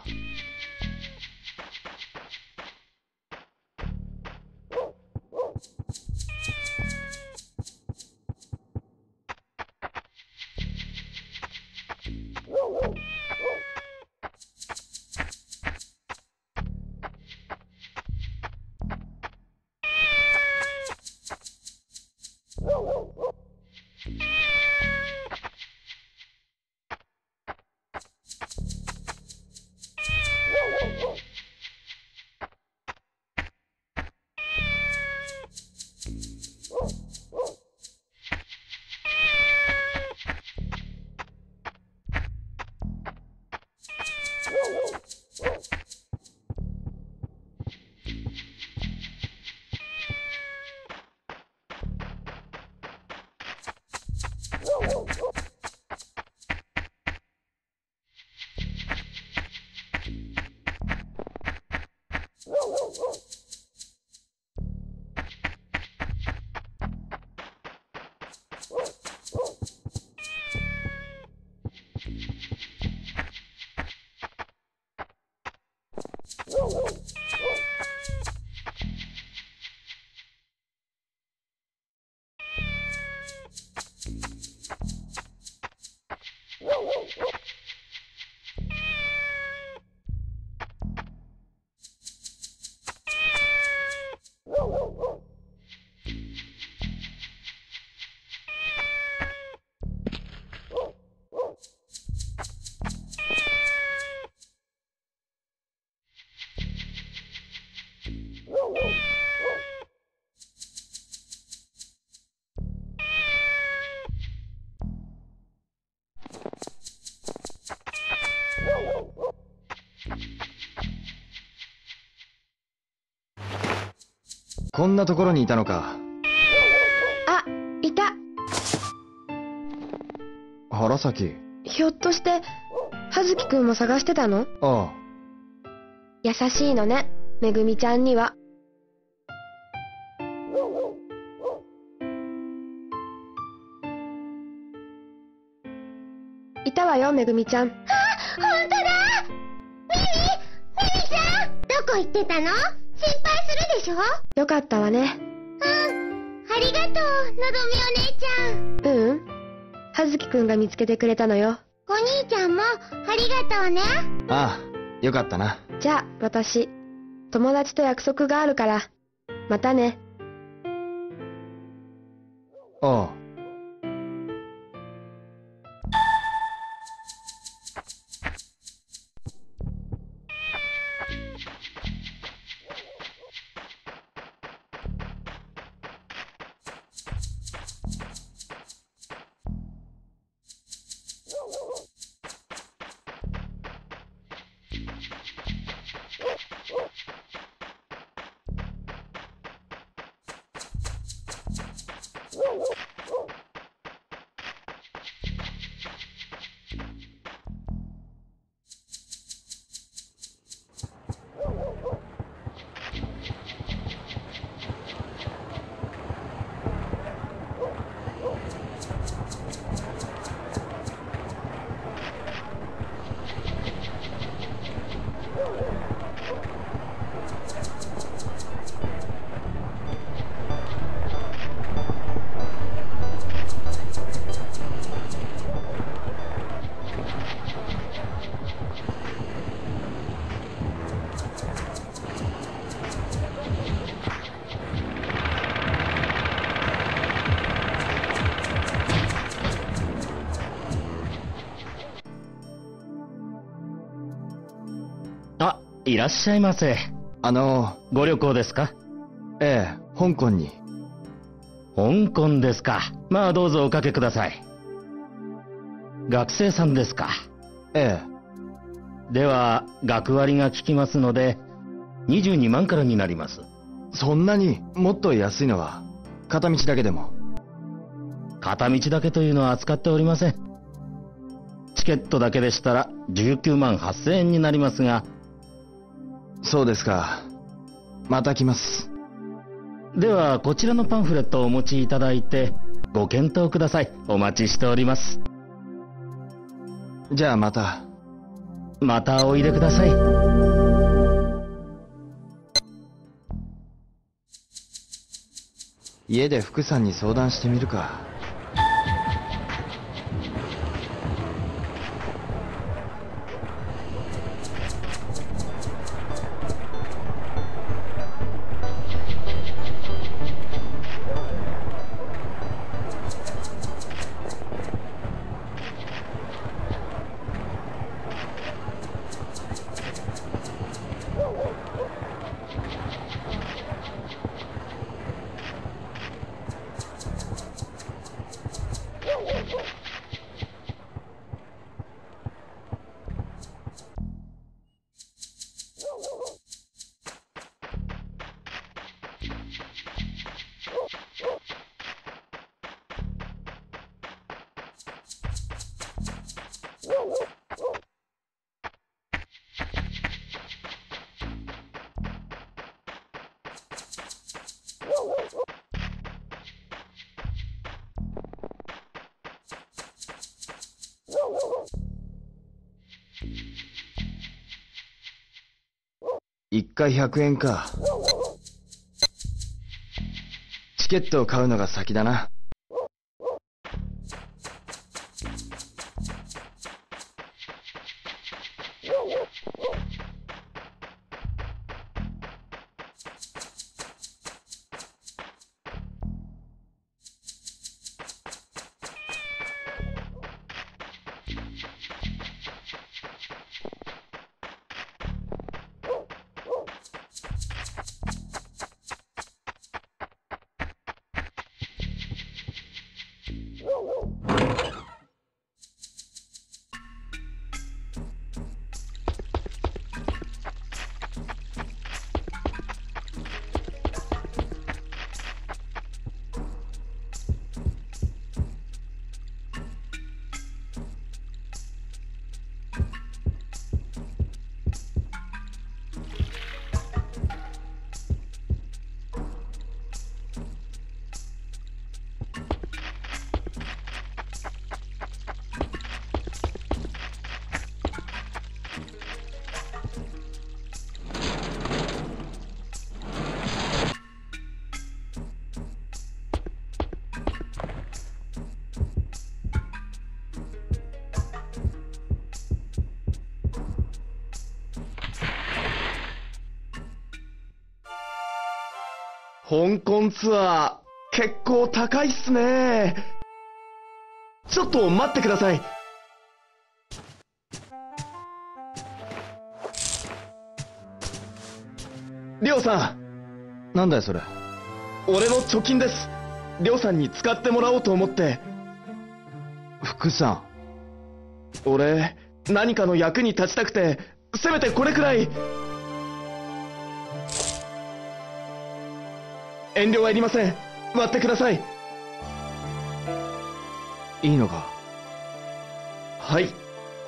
こんなところにいたのか。 あ、いた。 原崎。 ひょっとして葉月くんも探してたの？ ああ。 優しいのね、めぐみちゃんには。いたわよ、めぐみちゃん。 あ、ほんとだ。ミミ、ミミちゃん、どこ行ってたの？心配するでしょ？ よかったわね。 うん、ありがとう、のぞみお姉ちゃん。 ううん、葉月くんが見つけてくれたのよ。 お兄ちゃんもありがとうね。 ああ、よかったな。 じゃあ私、友達と約束があるから、またね。 ああ。 あ、いらっしゃいませ。 あの、 ご旅行ですか？ ええ、香港に。 香港ですか。まあどうぞおかけください。学生さんですか？ ええ。では、学割が効きますので、にじゅうにまんからになります。 そんなにもっと安いのは、片道だけでも。 片道だけというのは扱っておりません。チケットだけでしたらじゅうきゅうまんはっせんえんになりますが。 そうですか。また来ます。 では、こちらのパンフレットをお持ちいただいて、ご検討ください。お待ちしております。 じゃあまた。 またおいでください。 家で福さんに相談してみるか。一回ひゃくえんか。チケットを買うのが先だな。 香港ツアー、結構高いっすね。ちょっと待ってください。りょうさん。 なんだよそれ。 俺の貯金です。りょうさんに使ってもらおうと思って。 福さん。 俺、何かの役に立ちたくて、せめてこれくらい。遠慮はいりません。割ってください。 いいのか？ はい。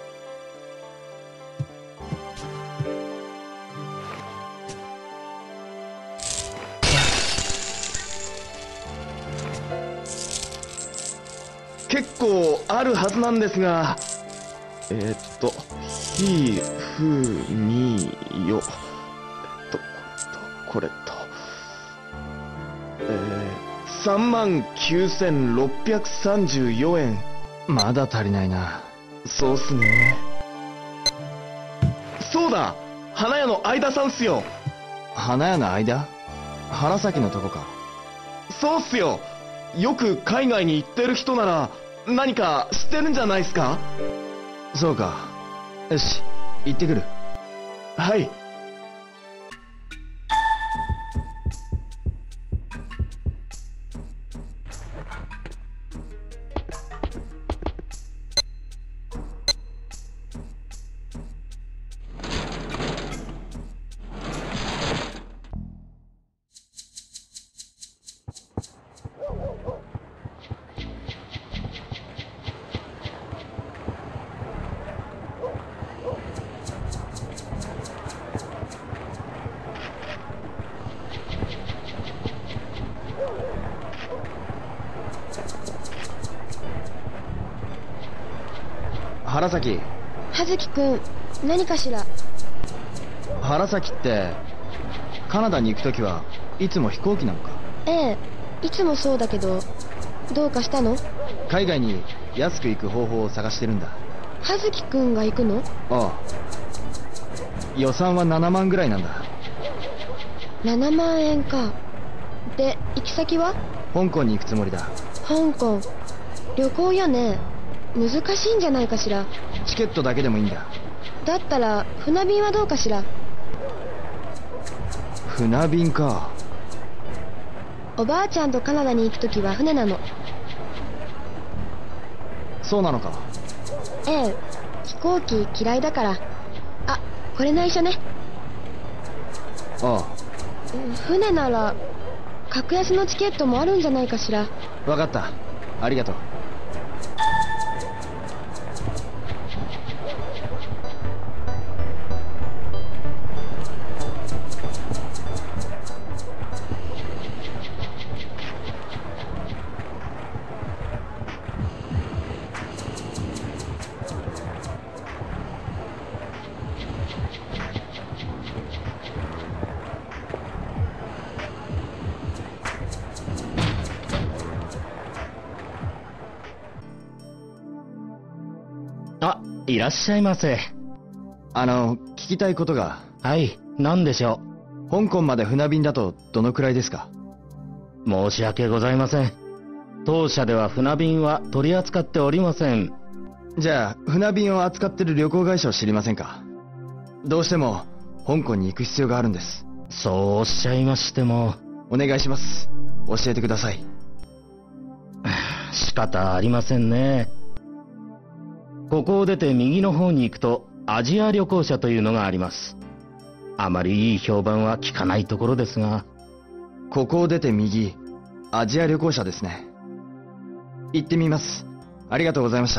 結構あるはずなんですが、えー、っと、ひ、ふ、み、よ、えっと、これと、これと、えー、さんまんきゅうせんろっぴゃくさんじゅうよえん。 まだ足りないな。 そうっすね。そうだ、花屋の相田さんっすよ。 花屋の間？花咲のとこか。 そうっすよ。よく海外に行ってる人なら何か知ってるんじゃないっすか？ そうか。よし、行ってくる。 はい。 原崎。 葉月くん、何かしら？ 原崎ってカナダに行くときはいつも飛行機なのか？ ええ、いつもそうだけど、どうかしたの？ 海外に安く行く方法を探してるんだ。 葉月くんが行くの？ ああ。予算はななまんぐらいなんだ。 ななまんえんか。で、行き先は？ 香港に行くつもりだ。 香港、旅行よね。難しいんじゃないかしら。 チケットだけでもいいんだ。 だったら船便はどうかしら。 船便か。 おばあちゃんとカナダに行くときは船なの。 そうなのか。 ええ、飛行機嫌いだから。あ、これ内緒ね。 ああ。 船なら格安のチケットもあるんじゃないかしら。 分かった、ありがとう。 あ、いらっしゃいませ。 あの、聞きたいことが。 はい、何でしょう。香港まで船便だとどのくらいですか？ 申し訳ございません。当社では船便は取り扱っておりません。 じゃあ、船便を扱ってる旅行会社を知りませんか？どうしても香港に行く必要があるんです。 そうおっしゃいましても。 お願いします。教えてください。 仕方ありませんね。ここを出て右の方に行くとアジア旅行者というのがあります。あまりいい評判は聞かないところですが。 ここを出て右、アジア旅行者ですね。行ってみます。ありがとうございました。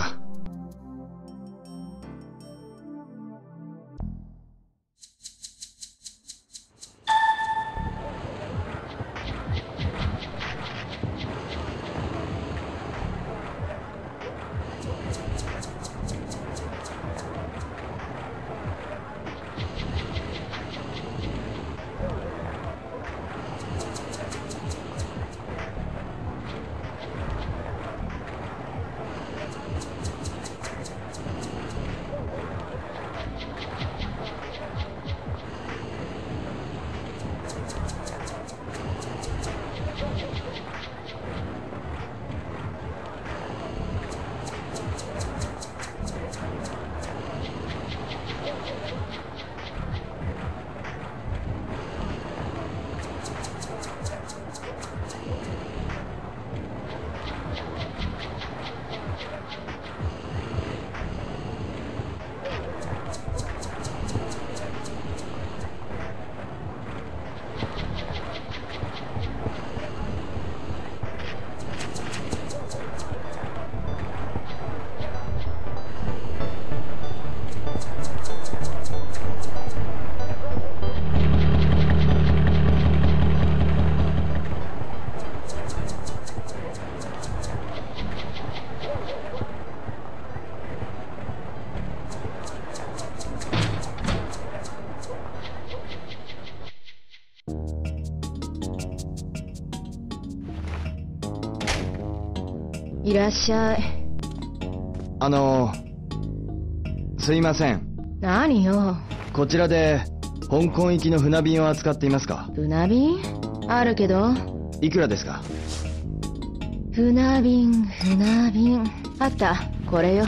いらっしゃい。 あのすいません。 何よ。 こちらで香港行きの船便を扱っていますか？ 船便あるけど。 いくらですか？ 船便船便あった。これよ。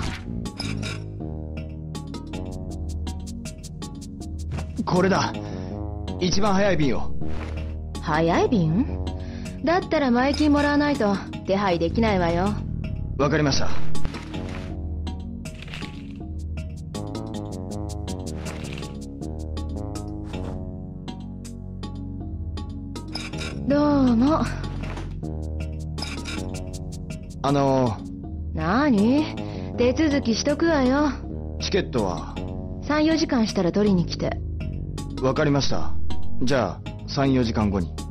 これだ。一番早い便を。 早い便だったら前金もらわないと手配できないわよ。 わかりました。 どうも。 あのなに？手続きしとくわよ。 チケットは？ さん、よじかんしたら取りに来て。 わかりました。じゃあさん、よじかんごに。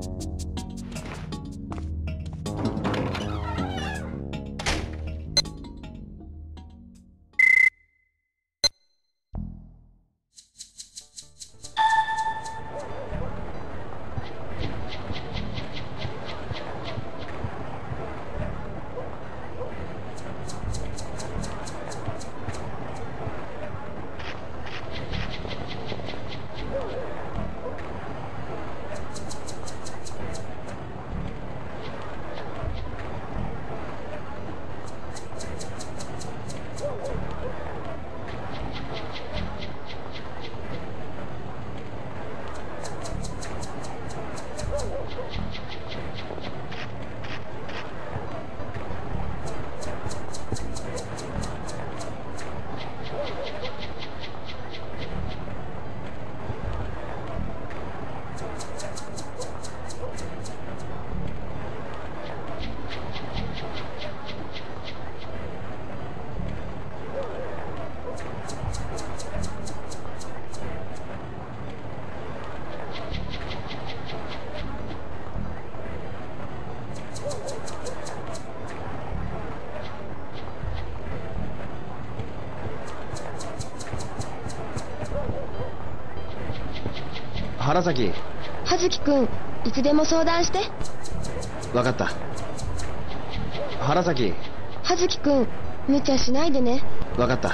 原崎。 葉月くん、いつでも相談して。 わかった。原崎。 葉月くん、無茶しないでね。 わかった。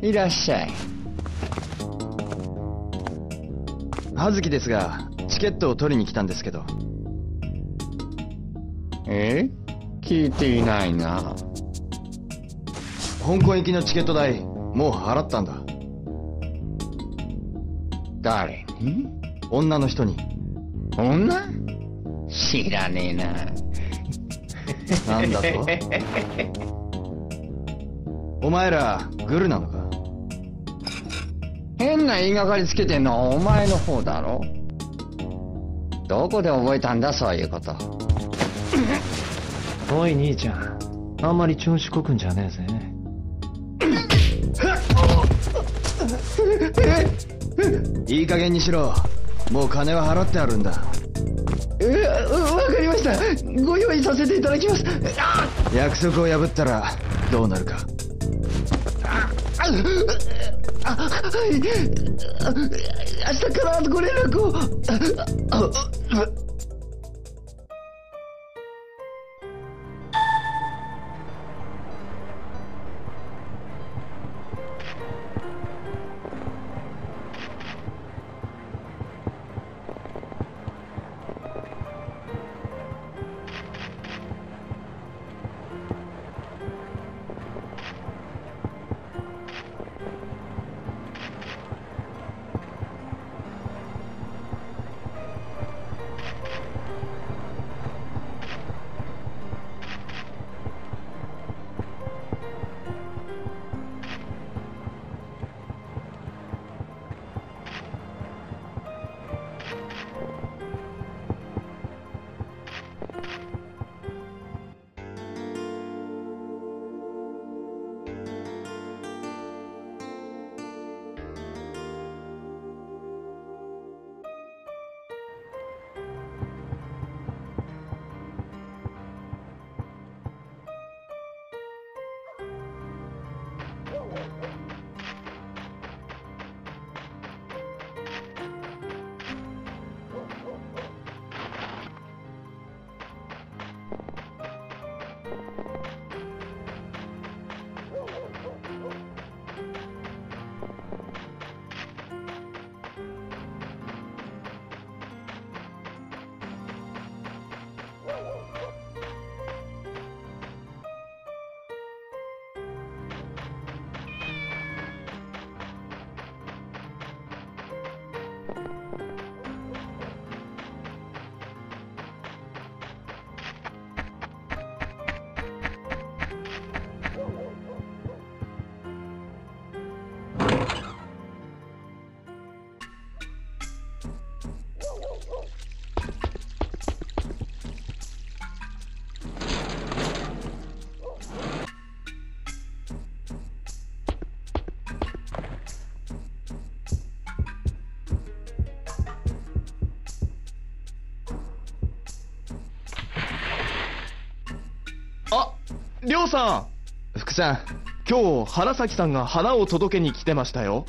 いらっしゃい。 葉月ですが、チケットを取りに来たんですけど。 え？聞いていないな。 香港行きのチケット代、もう払ったんだ。 誰に？ 女の人に。 女？知らねえな。 なんだと？お前らグルなのか？ 変な言いがかりつけてんのはお前の方だろ。どこで覚えたんだそういうこと。 おい兄ちゃん、あんまり調子こくんじゃねえぜ。いい加減にしろ。もう金は払ってあるんだ。 え、わかりました。ご用意させていただきます。 約束を破ったらどうなるか。 あ、はい。明日からご連絡を。 りょうさん。福さん。 今日原崎さんが花を届けに来てましたよ。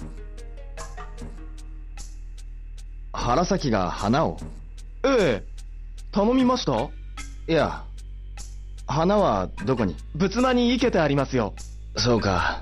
原崎が花を？ ええ、頼みました？ いや、花はどこに？ 仏間に生けてありますよ。 そうか。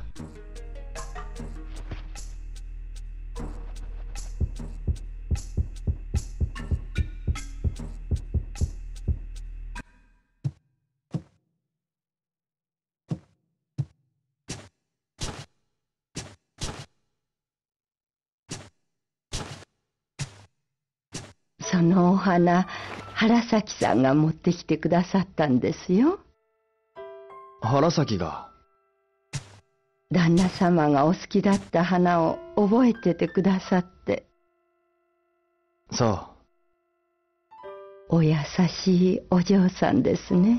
そのお花、原崎さんが持ってきてくださったんですよ。 原崎が？ 旦那様がお好きだった花を覚えててくださって。 そう。 お優しいお嬢さんですね。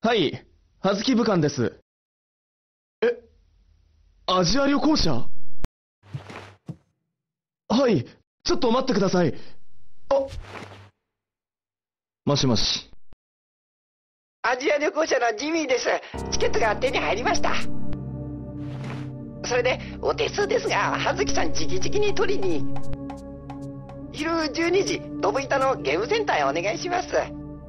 はい、葉月武官です。え、アジア旅行者？はい、ちょっと待ってください。あ、 もしもし。 アジア旅行者のジミーです。チケットが手に入りました。それでお手数ですが、葉月さん直々に取りに。昼じゅうにじ、ドブ板のゲームセンターへお願いします。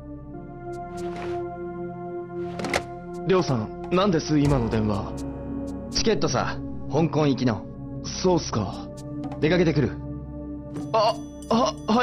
りょうさん、何です今の電話？ チケットさ、香港行きの。 そうっすか。 出かけてくる。 あ、は、はい。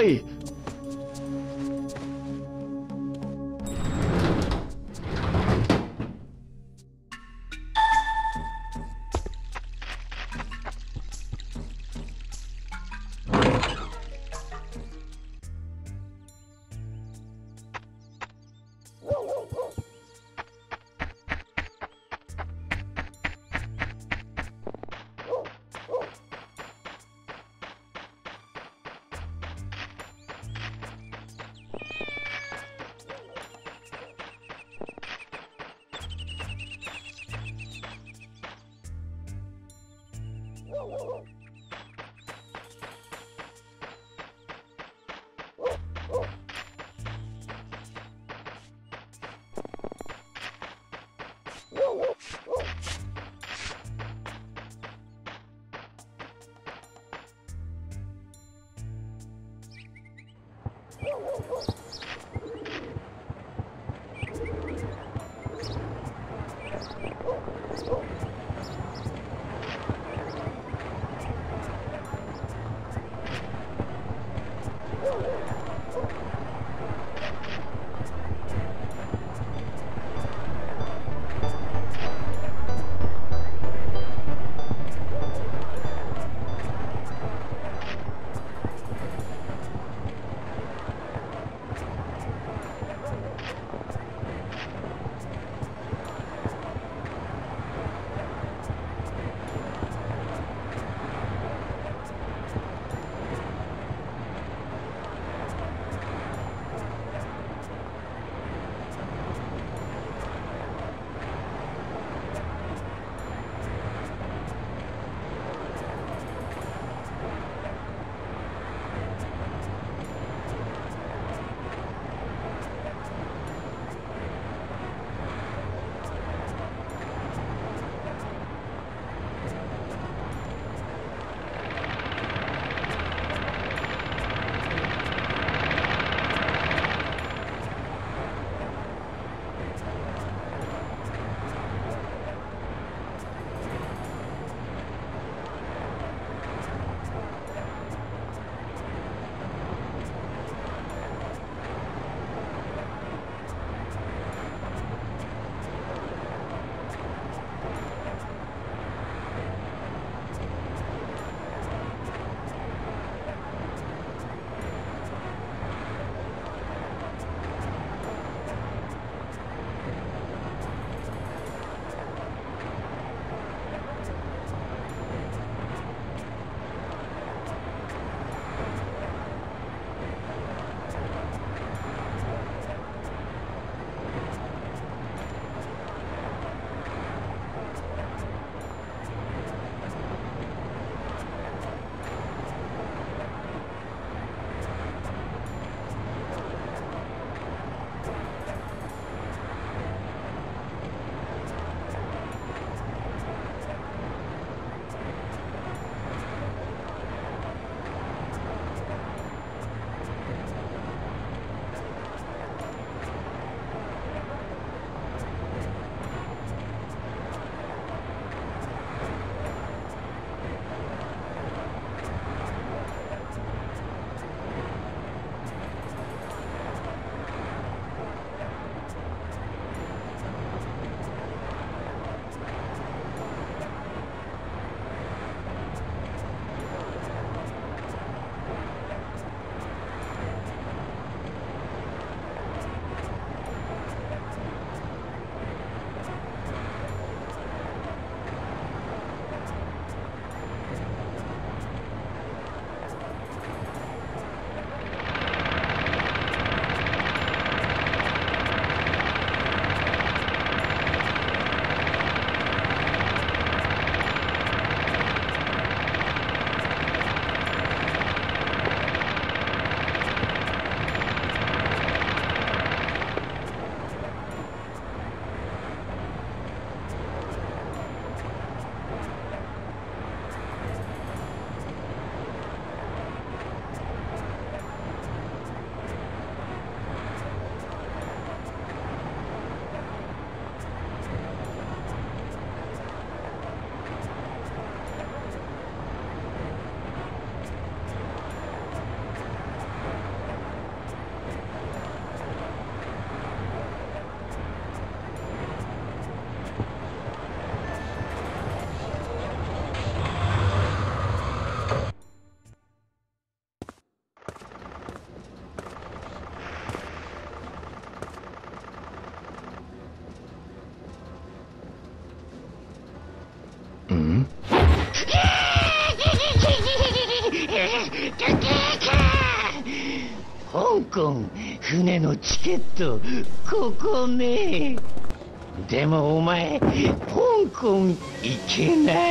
香港船のチケットここね。でもお前香港行けない。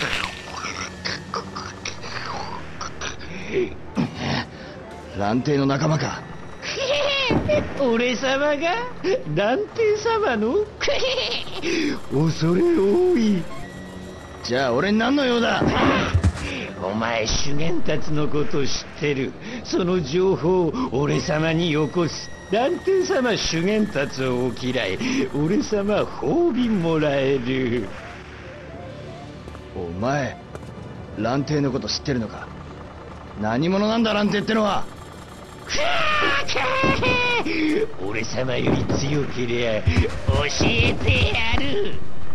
蘭亭の仲間か。 俺様が蘭亭様の恐れ多い。 じゃあ俺に何の用だ。 お前修験たちのこと知ってる。その情報を俺様によこす。蘭亭様修験たちをお嫌い。俺様褒美もらえる。 お前蘭亭のこと知ってるのか。何者なんだ蘭亭ってのは。 俺様より強けりゃ教えてやる。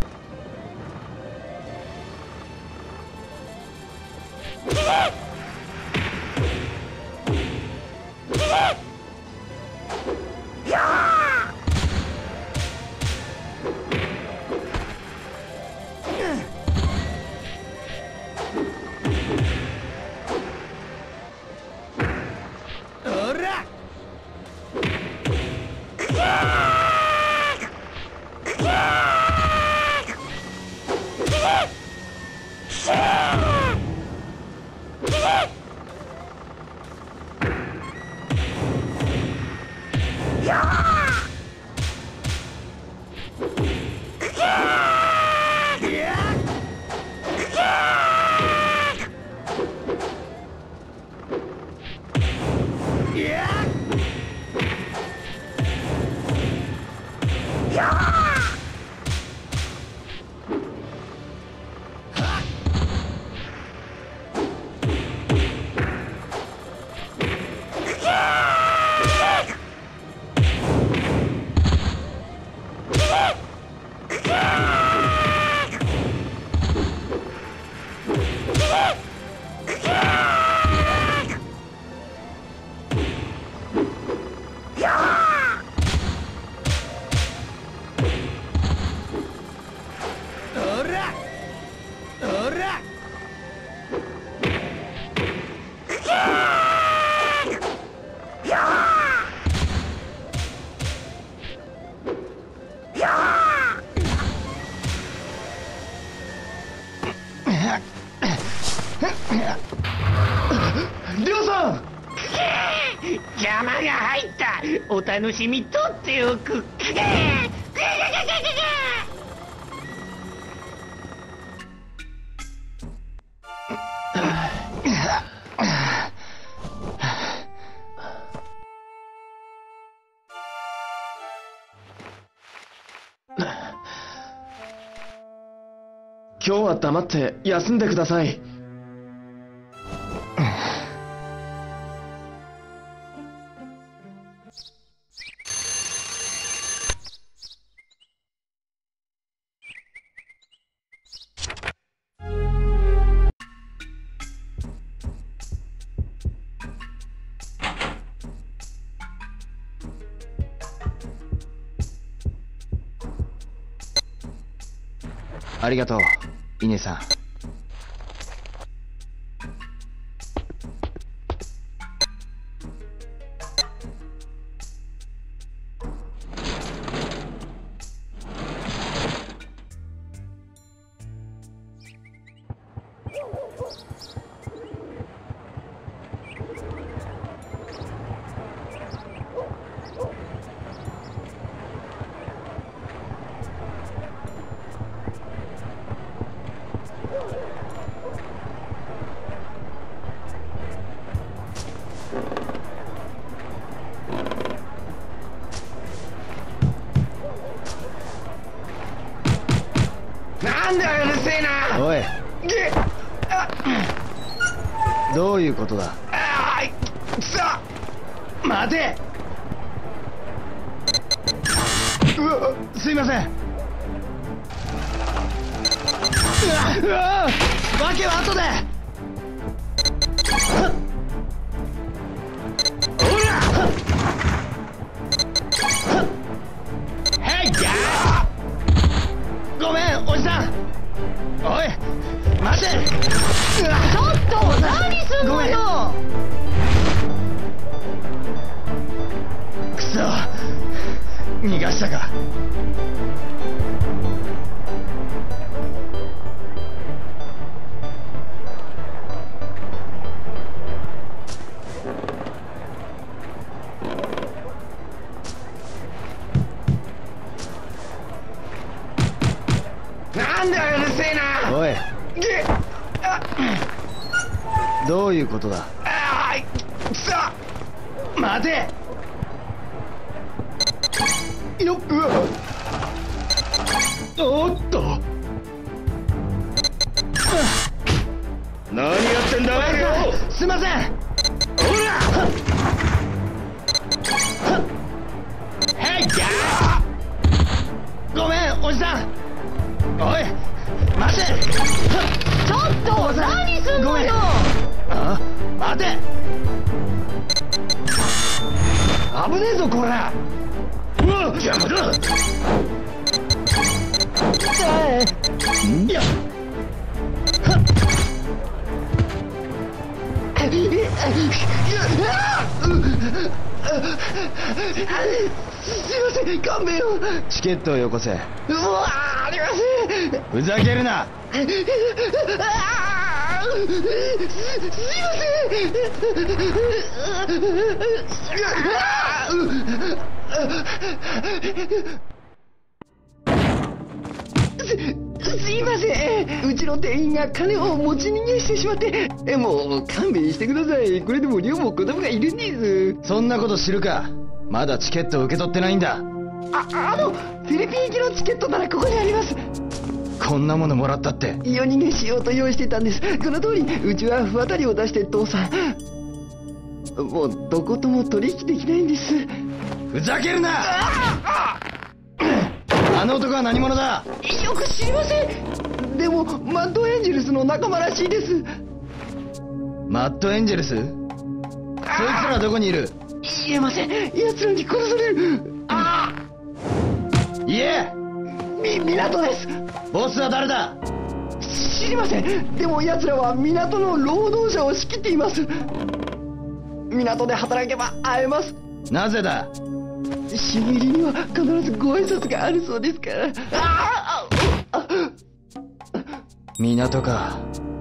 邪魔が入った。お楽しみとっておく。 今日は黙って休んでください。 ありがとう、稲さん。 なんだよ、うるせえな。 おい、どういうことだ。 ああ、くそ、待て。 うわ、すいません。うわ、訳は後で。 ほら、はい、じゃあごめん、おじさん。おい、待て。 ちょっと何すんのよ。 したか。 なんだよ、うるせえな。 おい、どういうことだ。 ああ、くそ、待てよっ。うわ、おっと、 何やってんだよ。 すいません。ほら、へい、ごめんおじさん。おい、待て。 ちょっと何すんのよ。 あ、待て。危ねえぞこら。うわ、邪魔だ。んや。すいません、勘弁を。 チケットをよこせ。 うわ、ありません。 ふざけるな。 あす、すいません。す、すいません。うちの店員が金を持ち逃げしてしまって、え、もう勘弁してください。これでも寮も子供がいるんです。 そんなこと知るか。まだチケットを受け取ってないんだ。 あ、あのフィリピン行きのチケットならここにあります。 こんなものもらったって。 夜逃げしようと用意してたんです。この通りうちは不当たりを出して父さん、もうどことも取引できないんです。 ふざけるな。ああの男は何者だ。 よく知りません。でもマッドエンジェルスの仲間らしいです。 マッドエンジェルス？そいつらはどこにいる？ 言えません。奴らに殺される。ああ、 言え。 み、港です。 ボスは誰だ？ 知りません。でも奴らは港の労働者を仕切っています。港で働けば会えます。 なぜだ？ 締め切りには必ずご挨拶があるそうですから。ああ、 港か。